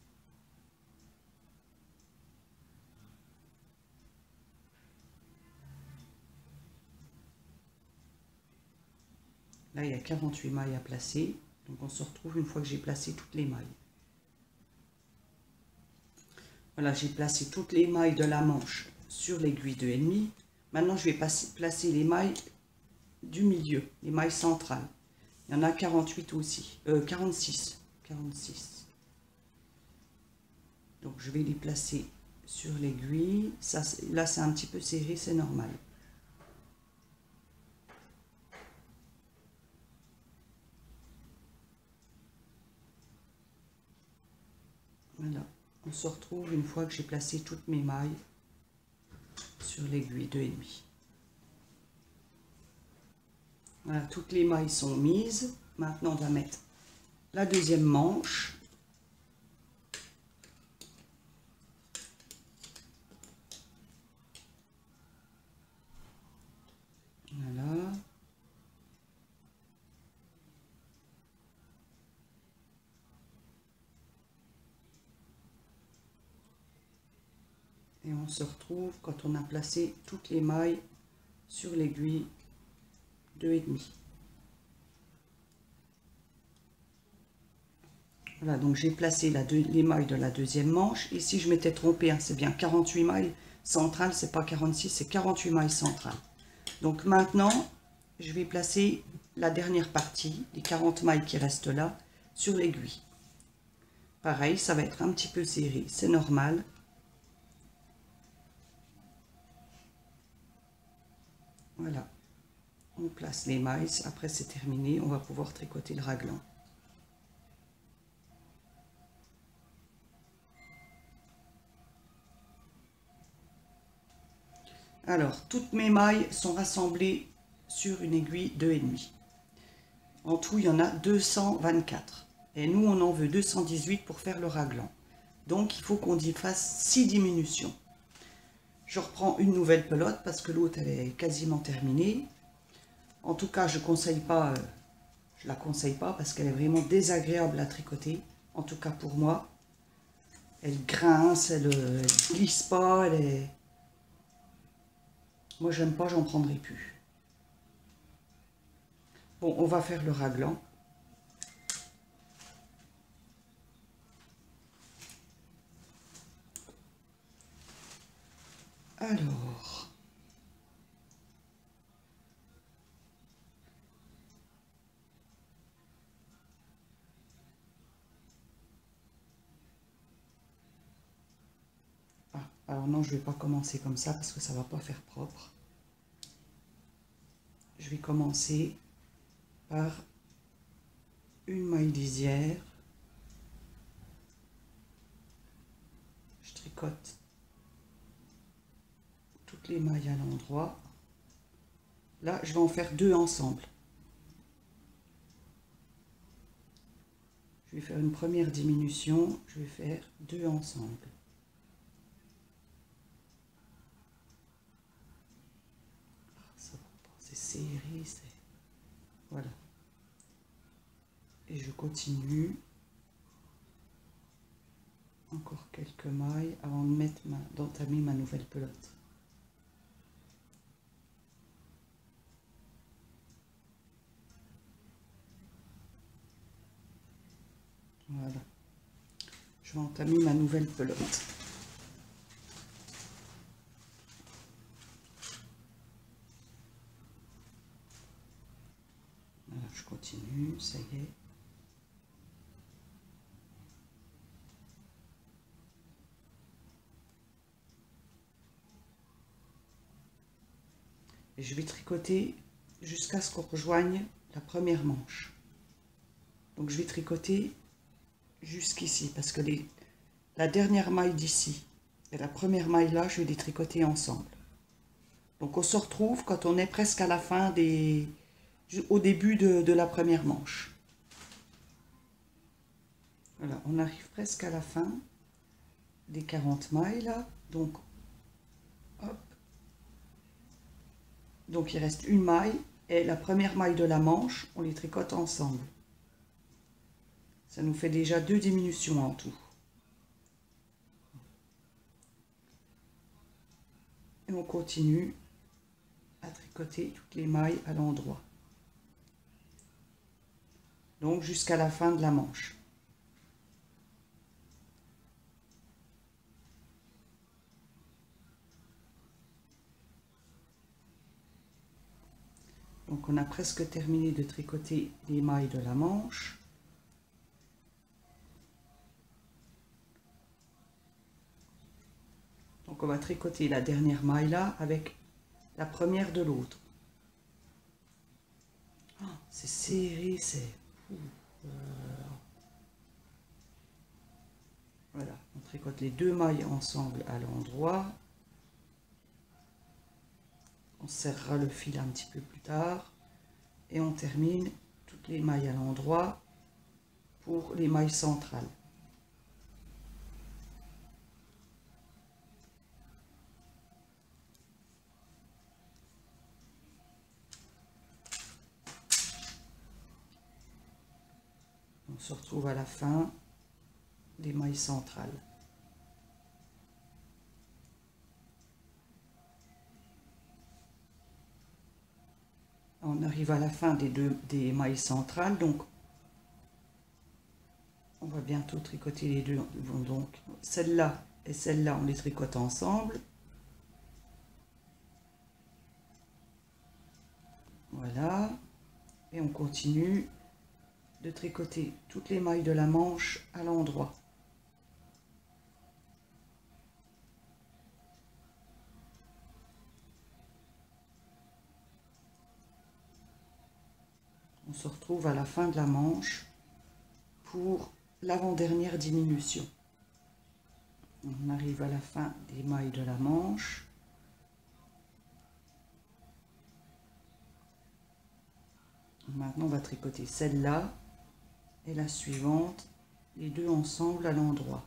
Là, il y a quarante-huit mailles à placer. Donc, on se retrouve une fois que j'ai placé toutes les mailles. Voilà, j'ai placé toutes les mailles de la manche sur l'aiguille deux et demi. Maintenant, je vais passer, placer les mailles du milieu, les mailles centrales. Il y en a quarante-huit aussi, euh, quarante-six. quarante-six. Donc, je vais les placer sur l'aiguille. Ça, là, c'est un petit peu serré, c'est normal. Voilà, on se retrouve une fois que j'ai placé toutes mes mailles sur l'aiguille deux et demi. Voilà, toutes les mailles sont mises. Maintenant, on va mettre la deuxième manche. Voilà. Et on se retrouve quand on a placé toutes les mailles sur l'aiguille deux et demi. Voilà, donc j'ai placé la deux, les mailles de la deuxième manche. Ici, je m'étais trompée, hein, c'est bien quarante-huit mailles centrales, c'est pas quarante-six, c'est quarante-huit mailles centrales. Donc maintenant, je vais placer la dernière partie, les quarante mailles qui restent là, sur l'aiguille. Pareil, ça va être un petit peu serré, c'est normal. Voilà, on place les mailles, après c'est terminé, on va pouvoir tricoter le raglan. Alors, toutes mes mailles sont rassemblées sur une aiguille deux et demi. En tout, il y en a deux cent vingt-quatre. Et nous, on en veut deux cent dix-huit pour faire le raglan. Donc, il faut qu'on y fasse six diminutions. Je reprends une nouvelle pelote parce que l'autre, elle est quasiment terminée. En tout cas, je conseille pas, euh, je la conseille pas parce qu'elle est vraiment désagréable à tricoter. En tout cas pour moi. Elle grince, elle, euh, elle glisse pas, elle est... Moi, j'aime pas, j'en prendrai plus. Bon, on va faire le raglan. Alors... Ah, alors non, je vais pas commencer comme ça parce que ça va pas faire propre. Je vais commencer par une maille lisière. Je tricote toutes les mailles à l'endroit. Là, je vais en faire deux ensemble. Je vais faire une première diminution, je vais faire deux ensemble. Ça va pas, c'est serré, c'est... Voilà. Et je continue. Encore quelques mailles avant de mettre ma, d'entamer ma nouvelle pelote. Voilà. Je vais entamer ma nouvelle pelote. Voilà, je continue, ça y est. Et je vais tricoter jusqu'à ce qu'on rejoigne la première manche. Donc je vais tricoter jusqu'ici parce que les, la dernière maille d'ici et la première maille là, je vais les tricoter ensemble. Donc on se retrouve quand on est presque à la fin des... au début de, de la première manche. Voilà, on arrive presque à la fin des quarante mailles là. Donc, hop. Donc il reste une maille et la première maille de la manche, on les tricote ensemble. Ça nous fait déjà deux diminutions en tout. Et on continue à tricoter toutes les mailles à l'endroit. Donc jusqu'à la fin de la manche. Donc on a presque terminé de tricoter les mailles de la manche. Donc on va tricoter la dernière maille là avec la première de l'autre. Oh, c'est serré, c'est... Voilà, on tricote les deux mailles ensemble à l'endroit. On serrera le fil un petit peu plus tard. Et on termine toutes les mailles à l'endroit pour les mailles centrales. On se retrouve à la fin des mailles centrales. On arrive à la fin des deux des mailles centrales, donc on va bientôt tricoter les deux. Donc celle-là et celle-là, on les tricote ensemble. Voilà, et on continue de tricoter toutes les mailles de la manche à l'endroit. On se retrouve à la fin de la manche pour l'avant-dernière diminution. On arrive à la fin des mailles de la manche. Maintenant, on va tricoter celle-là et la suivante, les deux ensemble à l'endroit.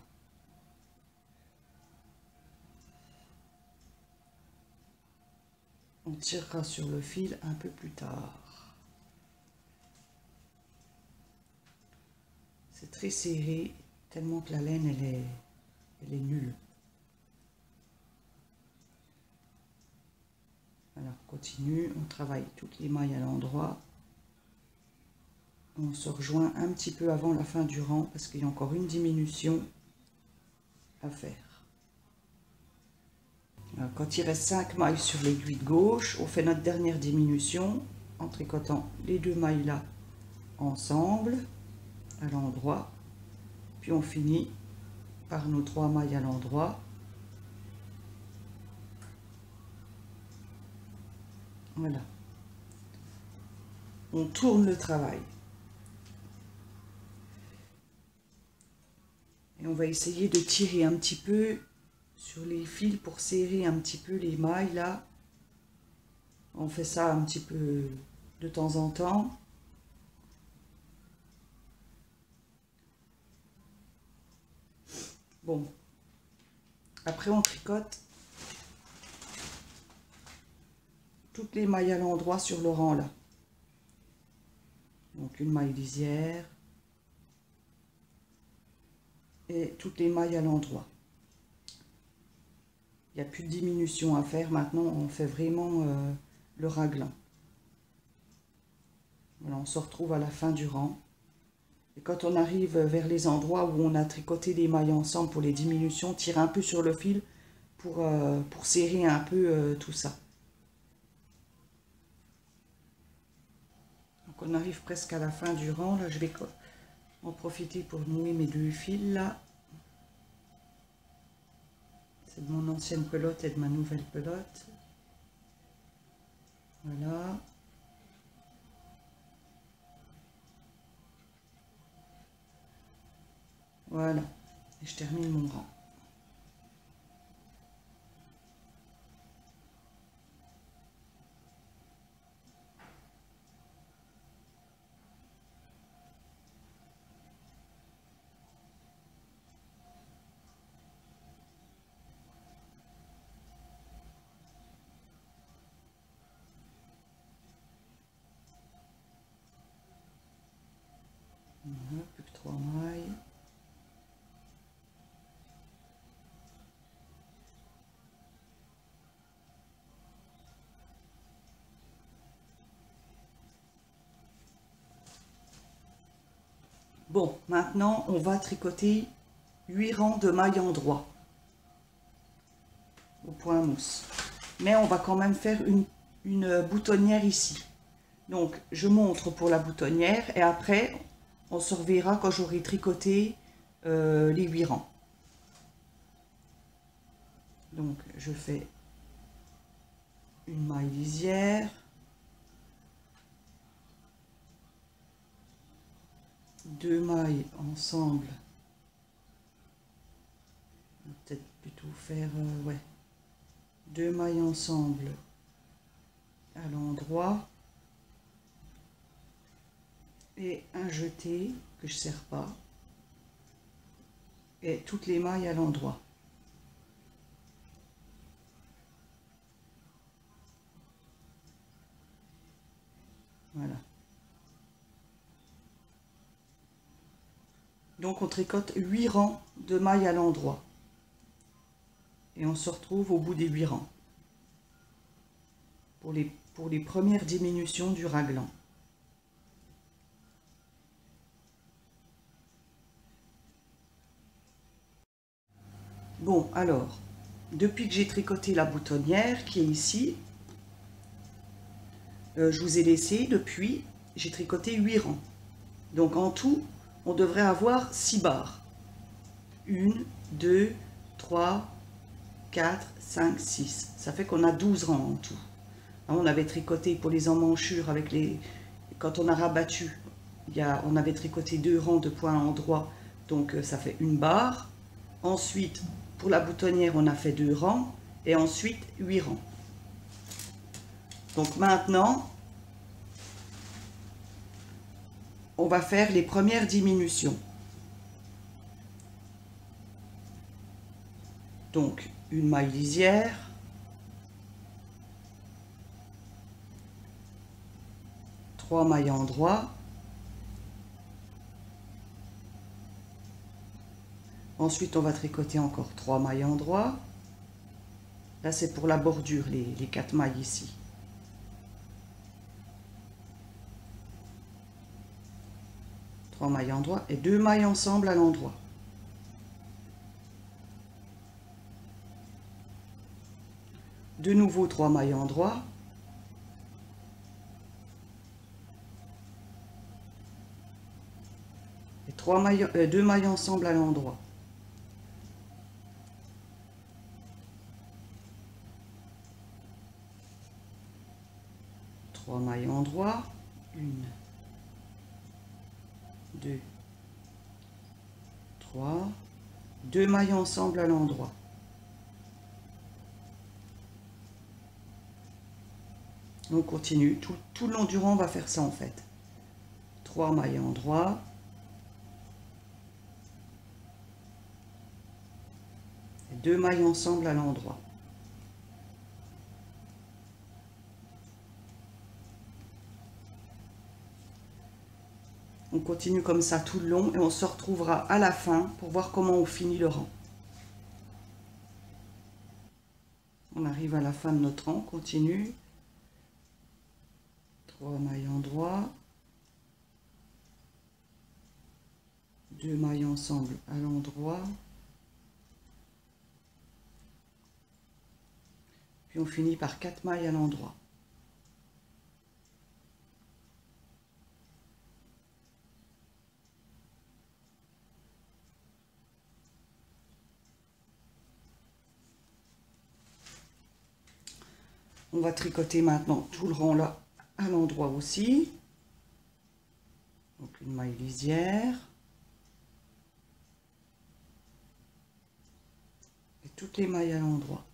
On tirera sur le fil un peu plus tard. C'est très serré, tellement que la laine, elle est, elle est nulle. Alors, on continue, on travaille toutes les mailles à l'endroit. On se rejoint un petit peu avant la fin du rang parce qu'il y a encore une diminution à faire. Alors, quand il reste cinq mailles sur l'aiguille de gauche, on fait notre dernière diminution en tricotant les deux mailles là ensemble à l'endroit. Puis on finit par nos trois mailles à l'endroit. Voilà. On tourne le travail. Et on va essayer de tirer un petit peu sur les fils pour serrer un petit peu les mailles là. On fait ça un petit peu de temps en temps. Bon. Après on tricote toutes les mailles à l'endroit sur le rang là. Donc une maille lisière. Et toutes les mailles à l'endroit. Il n'y a plus de diminution à faire. Maintenant, on fait vraiment euh, le raglan. Voilà, on se retrouve à la fin du rang. Et quand on arrive vers les endroits où on a tricoté les mailles ensemble pour les diminutions, on tire un peu sur le fil pour, euh, pour serrer un peu euh, tout ça. Donc on arrive presque à la fin du rang. Là, je vais en profiter pour nouer mes deux fils là. C'est de mon ancienne pelote et de ma nouvelle pelote. Voilà. Voilà. Et je termine mon rang. Voilà, plus que trois mailles. Bon, maintenant on va tricoter huit rangs de mailles endroit au point mousse. Mais on va quand même faire une, une boutonnière ici. Donc je montre pour la boutonnière et après on se reverra quand j'aurai tricoté euh, les huit rangs. Donc je fais une maille lisière, deux mailles ensemble, peut-être plutôt faire euh, ouais, deux mailles ensemble à l'endroit et un jeté que je ne serre pas et toutes les mailles à l'endroit. Voilà. Donc on tricote huit rangs de mailles à l'endroit. Et on se retrouve au bout des huit rangs. Pour les, pour les premières diminutions du raglan. Bon, alors, depuis que j'ai tricoté la boutonnière qui est ici, euh, je vous ai laissé, depuis, j'ai tricoté huit rangs. Donc en tout, on devrait avoir six barres. une, deux, trois, quatre, cinq, six. Ça fait qu'on a douze rangs en tout. On avait tricoté pour les emmanchures avec les... Quand on a rabattu, il y a... on avait tricoté deux rangs de points endroit, donc ça fait une barre. Ensuite, pour la boutonnière, on a fait deux rangs et ensuite huit rangs. Donc maintenant, on va faire les premières diminutions. Donc, une maille lisière, trois mailles à endroit, ensuite on va tricoter encore trois mailles à endroit. Là c'est pour la bordure, les, les quatre mailles ici. Trois mailles à endroit et deux mailles ensemble à l'endroit. De nouveau trois mailles à endroit. Et trois mailles, euh, deux mailles ensemble à l'endroit. Trois mailles à endroit. Une, deux, trois. Deux mailles ensemble à l'endroit. On continue, tout, tout le long du rang on va faire ça en fait. Trois mailles à endroit. Et deux mailles ensemble à l'endroit. On continue comme ça tout le long et on se retrouvera à la fin pour voir comment on finit le rang. On arrive à la fin de notre rang, on continue. Trois mailles à endroit. Deux mailles ensemble à l'endroit. Puis on finit par quatre mailles à l'endroit. On va tricoter maintenant tout le rang là à l'endroit aussi. Donc une maille lisière. Et toutes les mailles à l'endroit.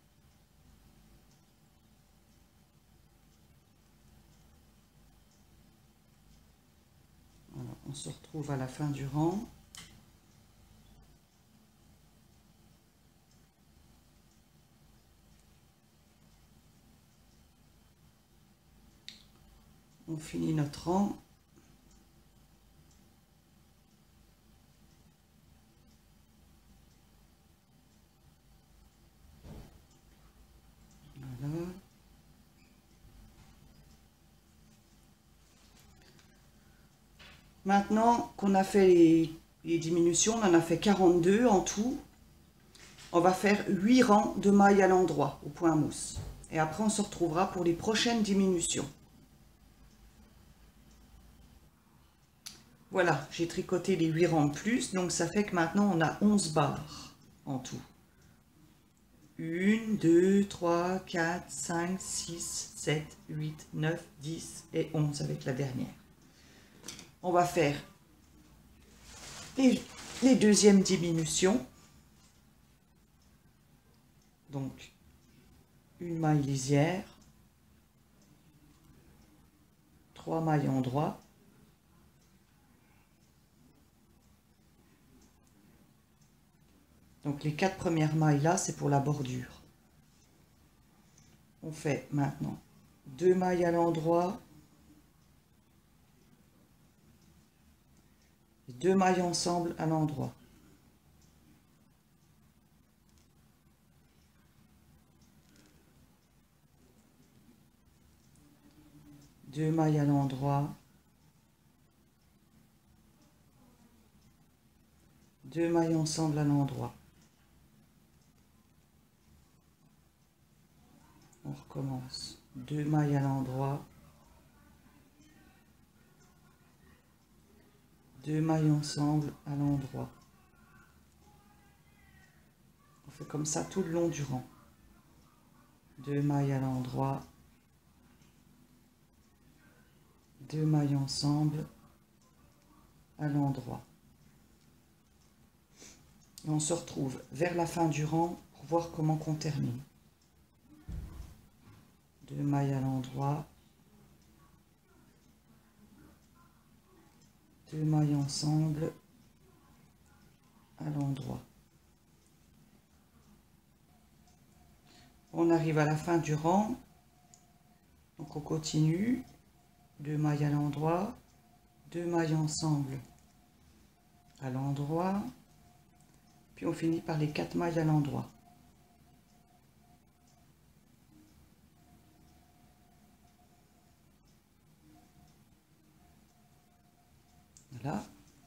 Voilà, on se retrouve à la fin du rang. On finit notre rang. Voilà. Maintenant qu'on a fait les, les diminutions, on en a fait quarante-deux en tout. On va faire huit rangs de mailles à l'endroit au point mousse. Et après on se retrouvera pour les prochaines diminutions. Voilà, j'ai tricoté les huit rangs de plus, donc ça fait que maintenant on a onze barres en tout. un, deux, trois, quatre, cinq, six, sept, huit, neuf, dix et onze avec la dernière. On va faire les, les deuxièmes diminutions. Donc, une maille lisière, trois mailles en endroit. Donc les quatre premières mailles là, c'est pour la bordure. On fait maintenant deux mailles à l'endroit, et deux mailles ensemble à l'endroit. Deux mailles à l'endroit, deux mailles ensemble à l'endroit. On recommence. Deux mailles à l'endroit, deux mailles ensemble à l'endroit. On fait comme ça tout le long du rang. Deux mailles à l'endroit, deux mailles ensemble à l'endroit. Et on se retrouve vers la fin du rang pour voir comment on termine. Deux mailles à l'endroit, deux mailles ensemble à l'endroit. On arrive à la fin du rang, donc on continue, deux mailles à l'endroit, deux mailles ensemble à l'endroit, puis on finit par les quatre mailles à l'endroit. Voilà.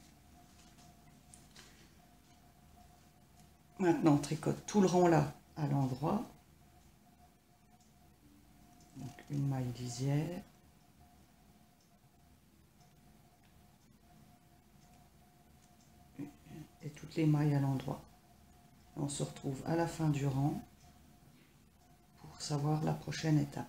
Maintenant on tricote tout le rang là à l'endroit. Donc une maille lisière. Et toutes les mailles à l'endroit. On se retrouve à la fin du rang pour savoir la prochaine étape.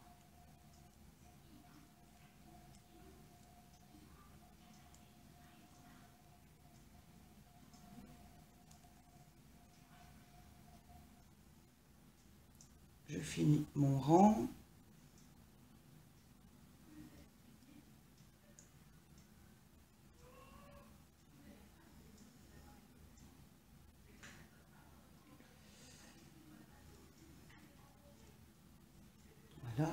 Je finis mon rang. Voilà.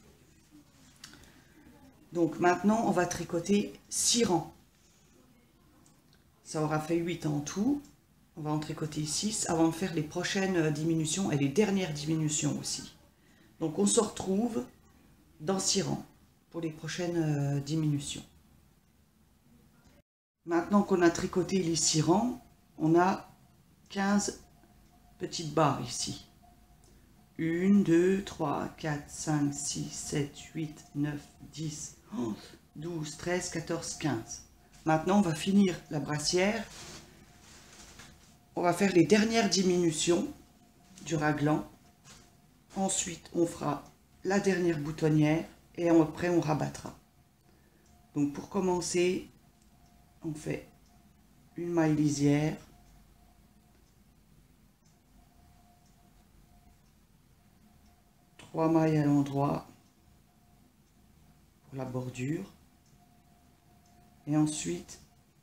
Donc maintenant, on va tricoter six rangs. Ça aura fait huit en tout. On va en tricoter six avant de faire les prochaines diminutions et les dernières diminutions aussi. Donc on se retrouve dans six rangs pour les prochaines diminutions. Maintenant qu'on a tricoté les six rangs, on a quinze petites barres ici. un, deux, trois, quatre, cinq, six, sept, huit, neuf, dix, onze, douze, treize, quatorze, quinze. Maintenant, on va finir la brassière. On va faire les dernières diminutions du raglan. Ensuite, on fera la dernière boutonnière et après, on rabattra. Donc, pour commencer, on fait une maille lisière. Trois mailles à l'endroit pour la bordure. Et ensuite,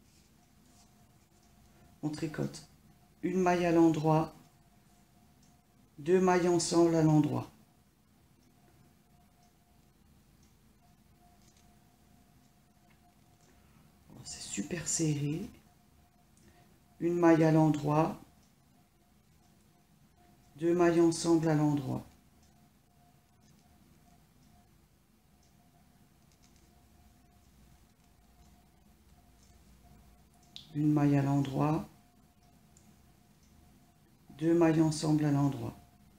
on tricote une maille à l'endroit, deux mailles ensemble à l'endroit. C'est super serré. Une maille à l'endroit, deux mailles ensemble à l'endroit. Une maille à l'endroit, deux mailles ensemble à l'endroit.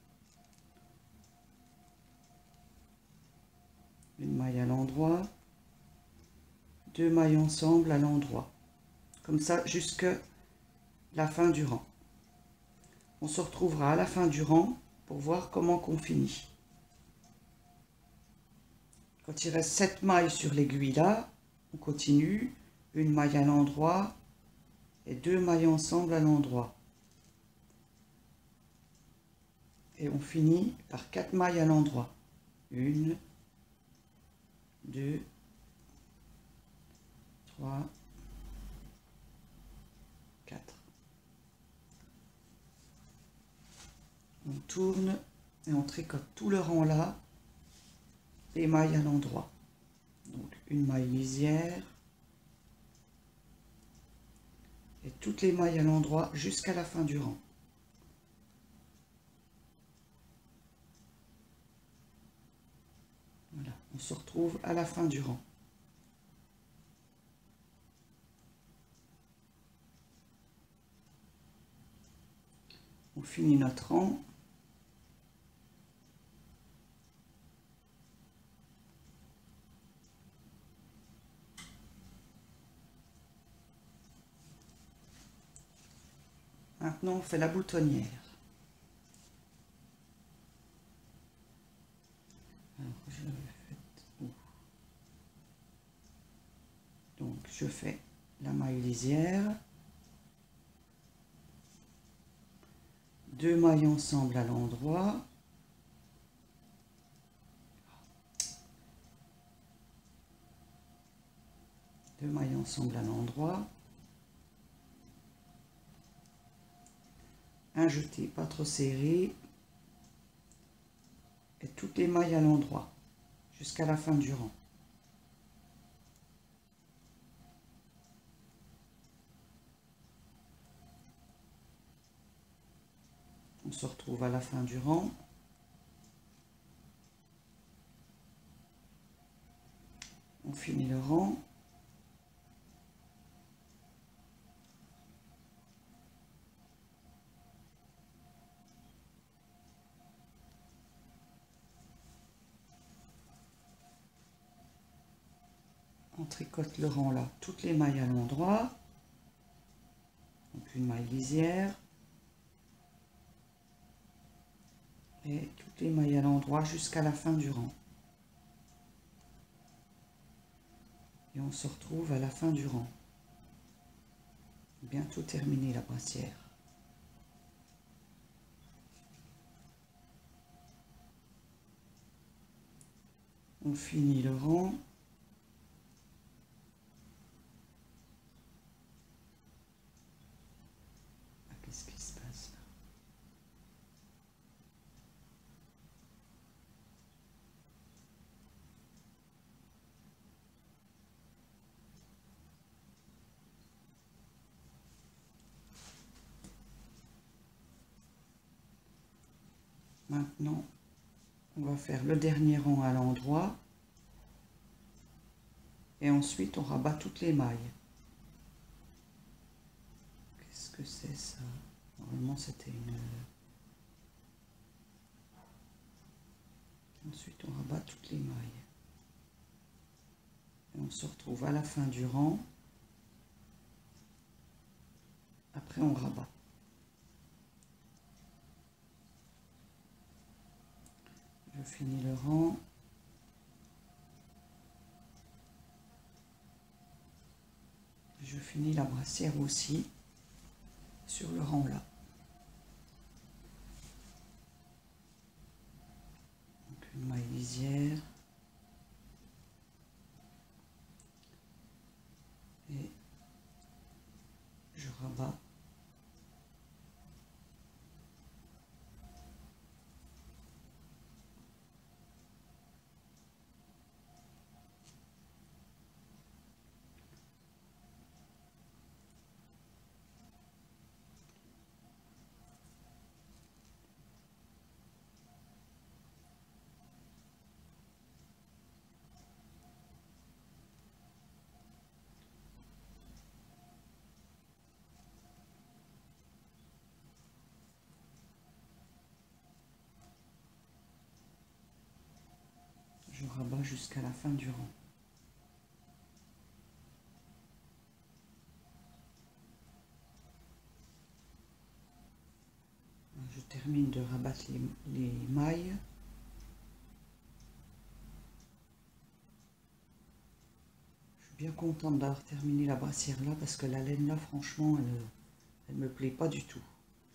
Une maille à l'endroit, deux mailles ensemble à l'endroit. Comme ça jusqu'à la fin du rang. On se retrouvera à la fin du rang pour voir comment qu'on finit. Quand il reste sept mailles sur l'aiguille là, on continue, une maille à l'endroit et deux mailles ensemble à l'endroit. Et on finit par quatre mailles à l'endroit. Une, deux, trois, quatre. On tourne et on tricote tout le rang là, les mailles à l'endroit. Donc une maille lisière et toutes les mailles à l'endroit jusqu'à la fin du rang. Voilà, on se retrouve à la fin du rang. On finit notre rang. Maintenant, on fait la boutonnière. Alors, je fais où? Donc, je fais la maille lisière, deux mailles ensemble à l'endroit, Deux mailles ensemble à l'endroit. Un jeté pas trop serré. Et toutes les mailles à l'endroit jusqu'à la fin du rang. On se retrouve à la fin du rang. On finit le rang. On tricote le rang là, toutes les mailles à l'endroit. Donc une maille lisière. Et toutes les mailles à l'endroit jusqu'à la fin du rang. Et on se retrouve à la fin du rang. Bientôt terminé la brassière. On finit le rang. Ah, qu'est-ce qui se passe là? Maintenant, on va faire le dernier rang à l'endroit. Et ensuite, on rabat toutes les mailles. Qu'est-ce que c'est ça? Normalement, c'était une... Ensuite, on rabat toutes les mailles. Et on se retrouve à la fin du rang. Après, on rabat. Je finis le rang. Je finis la brassière aussi sur le rang là. Donc une maille lisière. Et je rabats. Je rabats jusqu'à la fin du rang. Je termine de rabattre les, les mailles. Je suis bien contente d'avoir terminé la brassière là parce que la laine là, franchement, elle, elle me plaît pas du tout.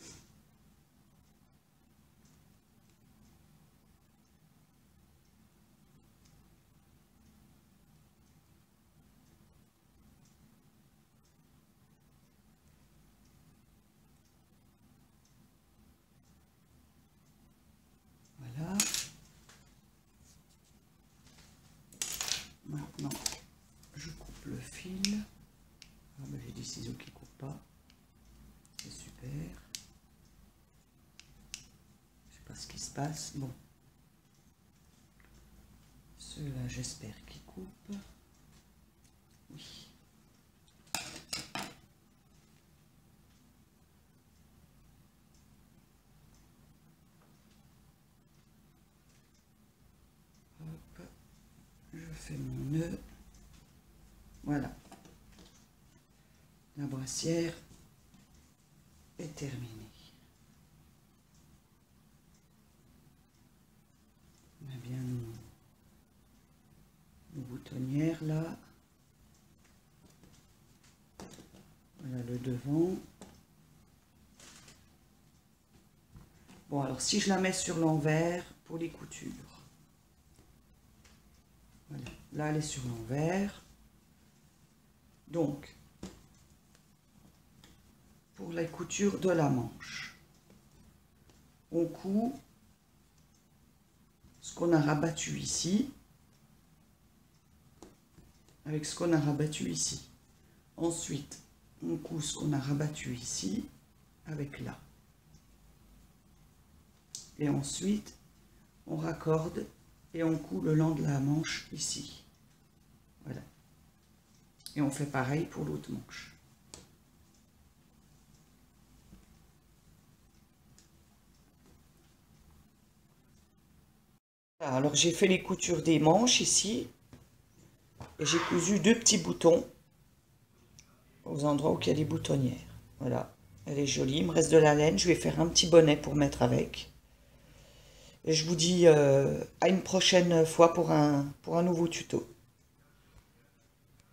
Voilà. Maintenant, je coupe le fil. Ah ben, j'ai des ciseaux qui ne coupent pas. C'est super. Je sais pas ce qui se passe. Bon. Ceux-là, j'espère qu'ils coupent. Oui. Hop. Je fais mon nœud. Voilà. La brassière est terminée. On a bien nos, nos boutonnières là. Voilà le devant. Bon, alors si je la mets sur l'envers pour les coutures. Voilà. Là, elle est sur l'envers. Donc, pour la couture de la manche, on coud ce qu'on a rabattu ici avec ce qu'on a rabattu ici. Ensuite, on coud ce qu'on a rabattu ici avec là. Et ensuite, on raccorde et on coud le long de la manche ici. Voilà. Et on fait pareil pour l'autre manche. Alors j'ai fait les coutures des manches ici. Et j'ai cousu deux petits boutons aux endroits où il y a des boutonnières. Voilà, elle est jolie. Il me reste de la laine. Je vais faire un petit bonnet pour mettre avec. Et je vous dis euh, à une prochaine fois pour un, pour un nouveau tuto.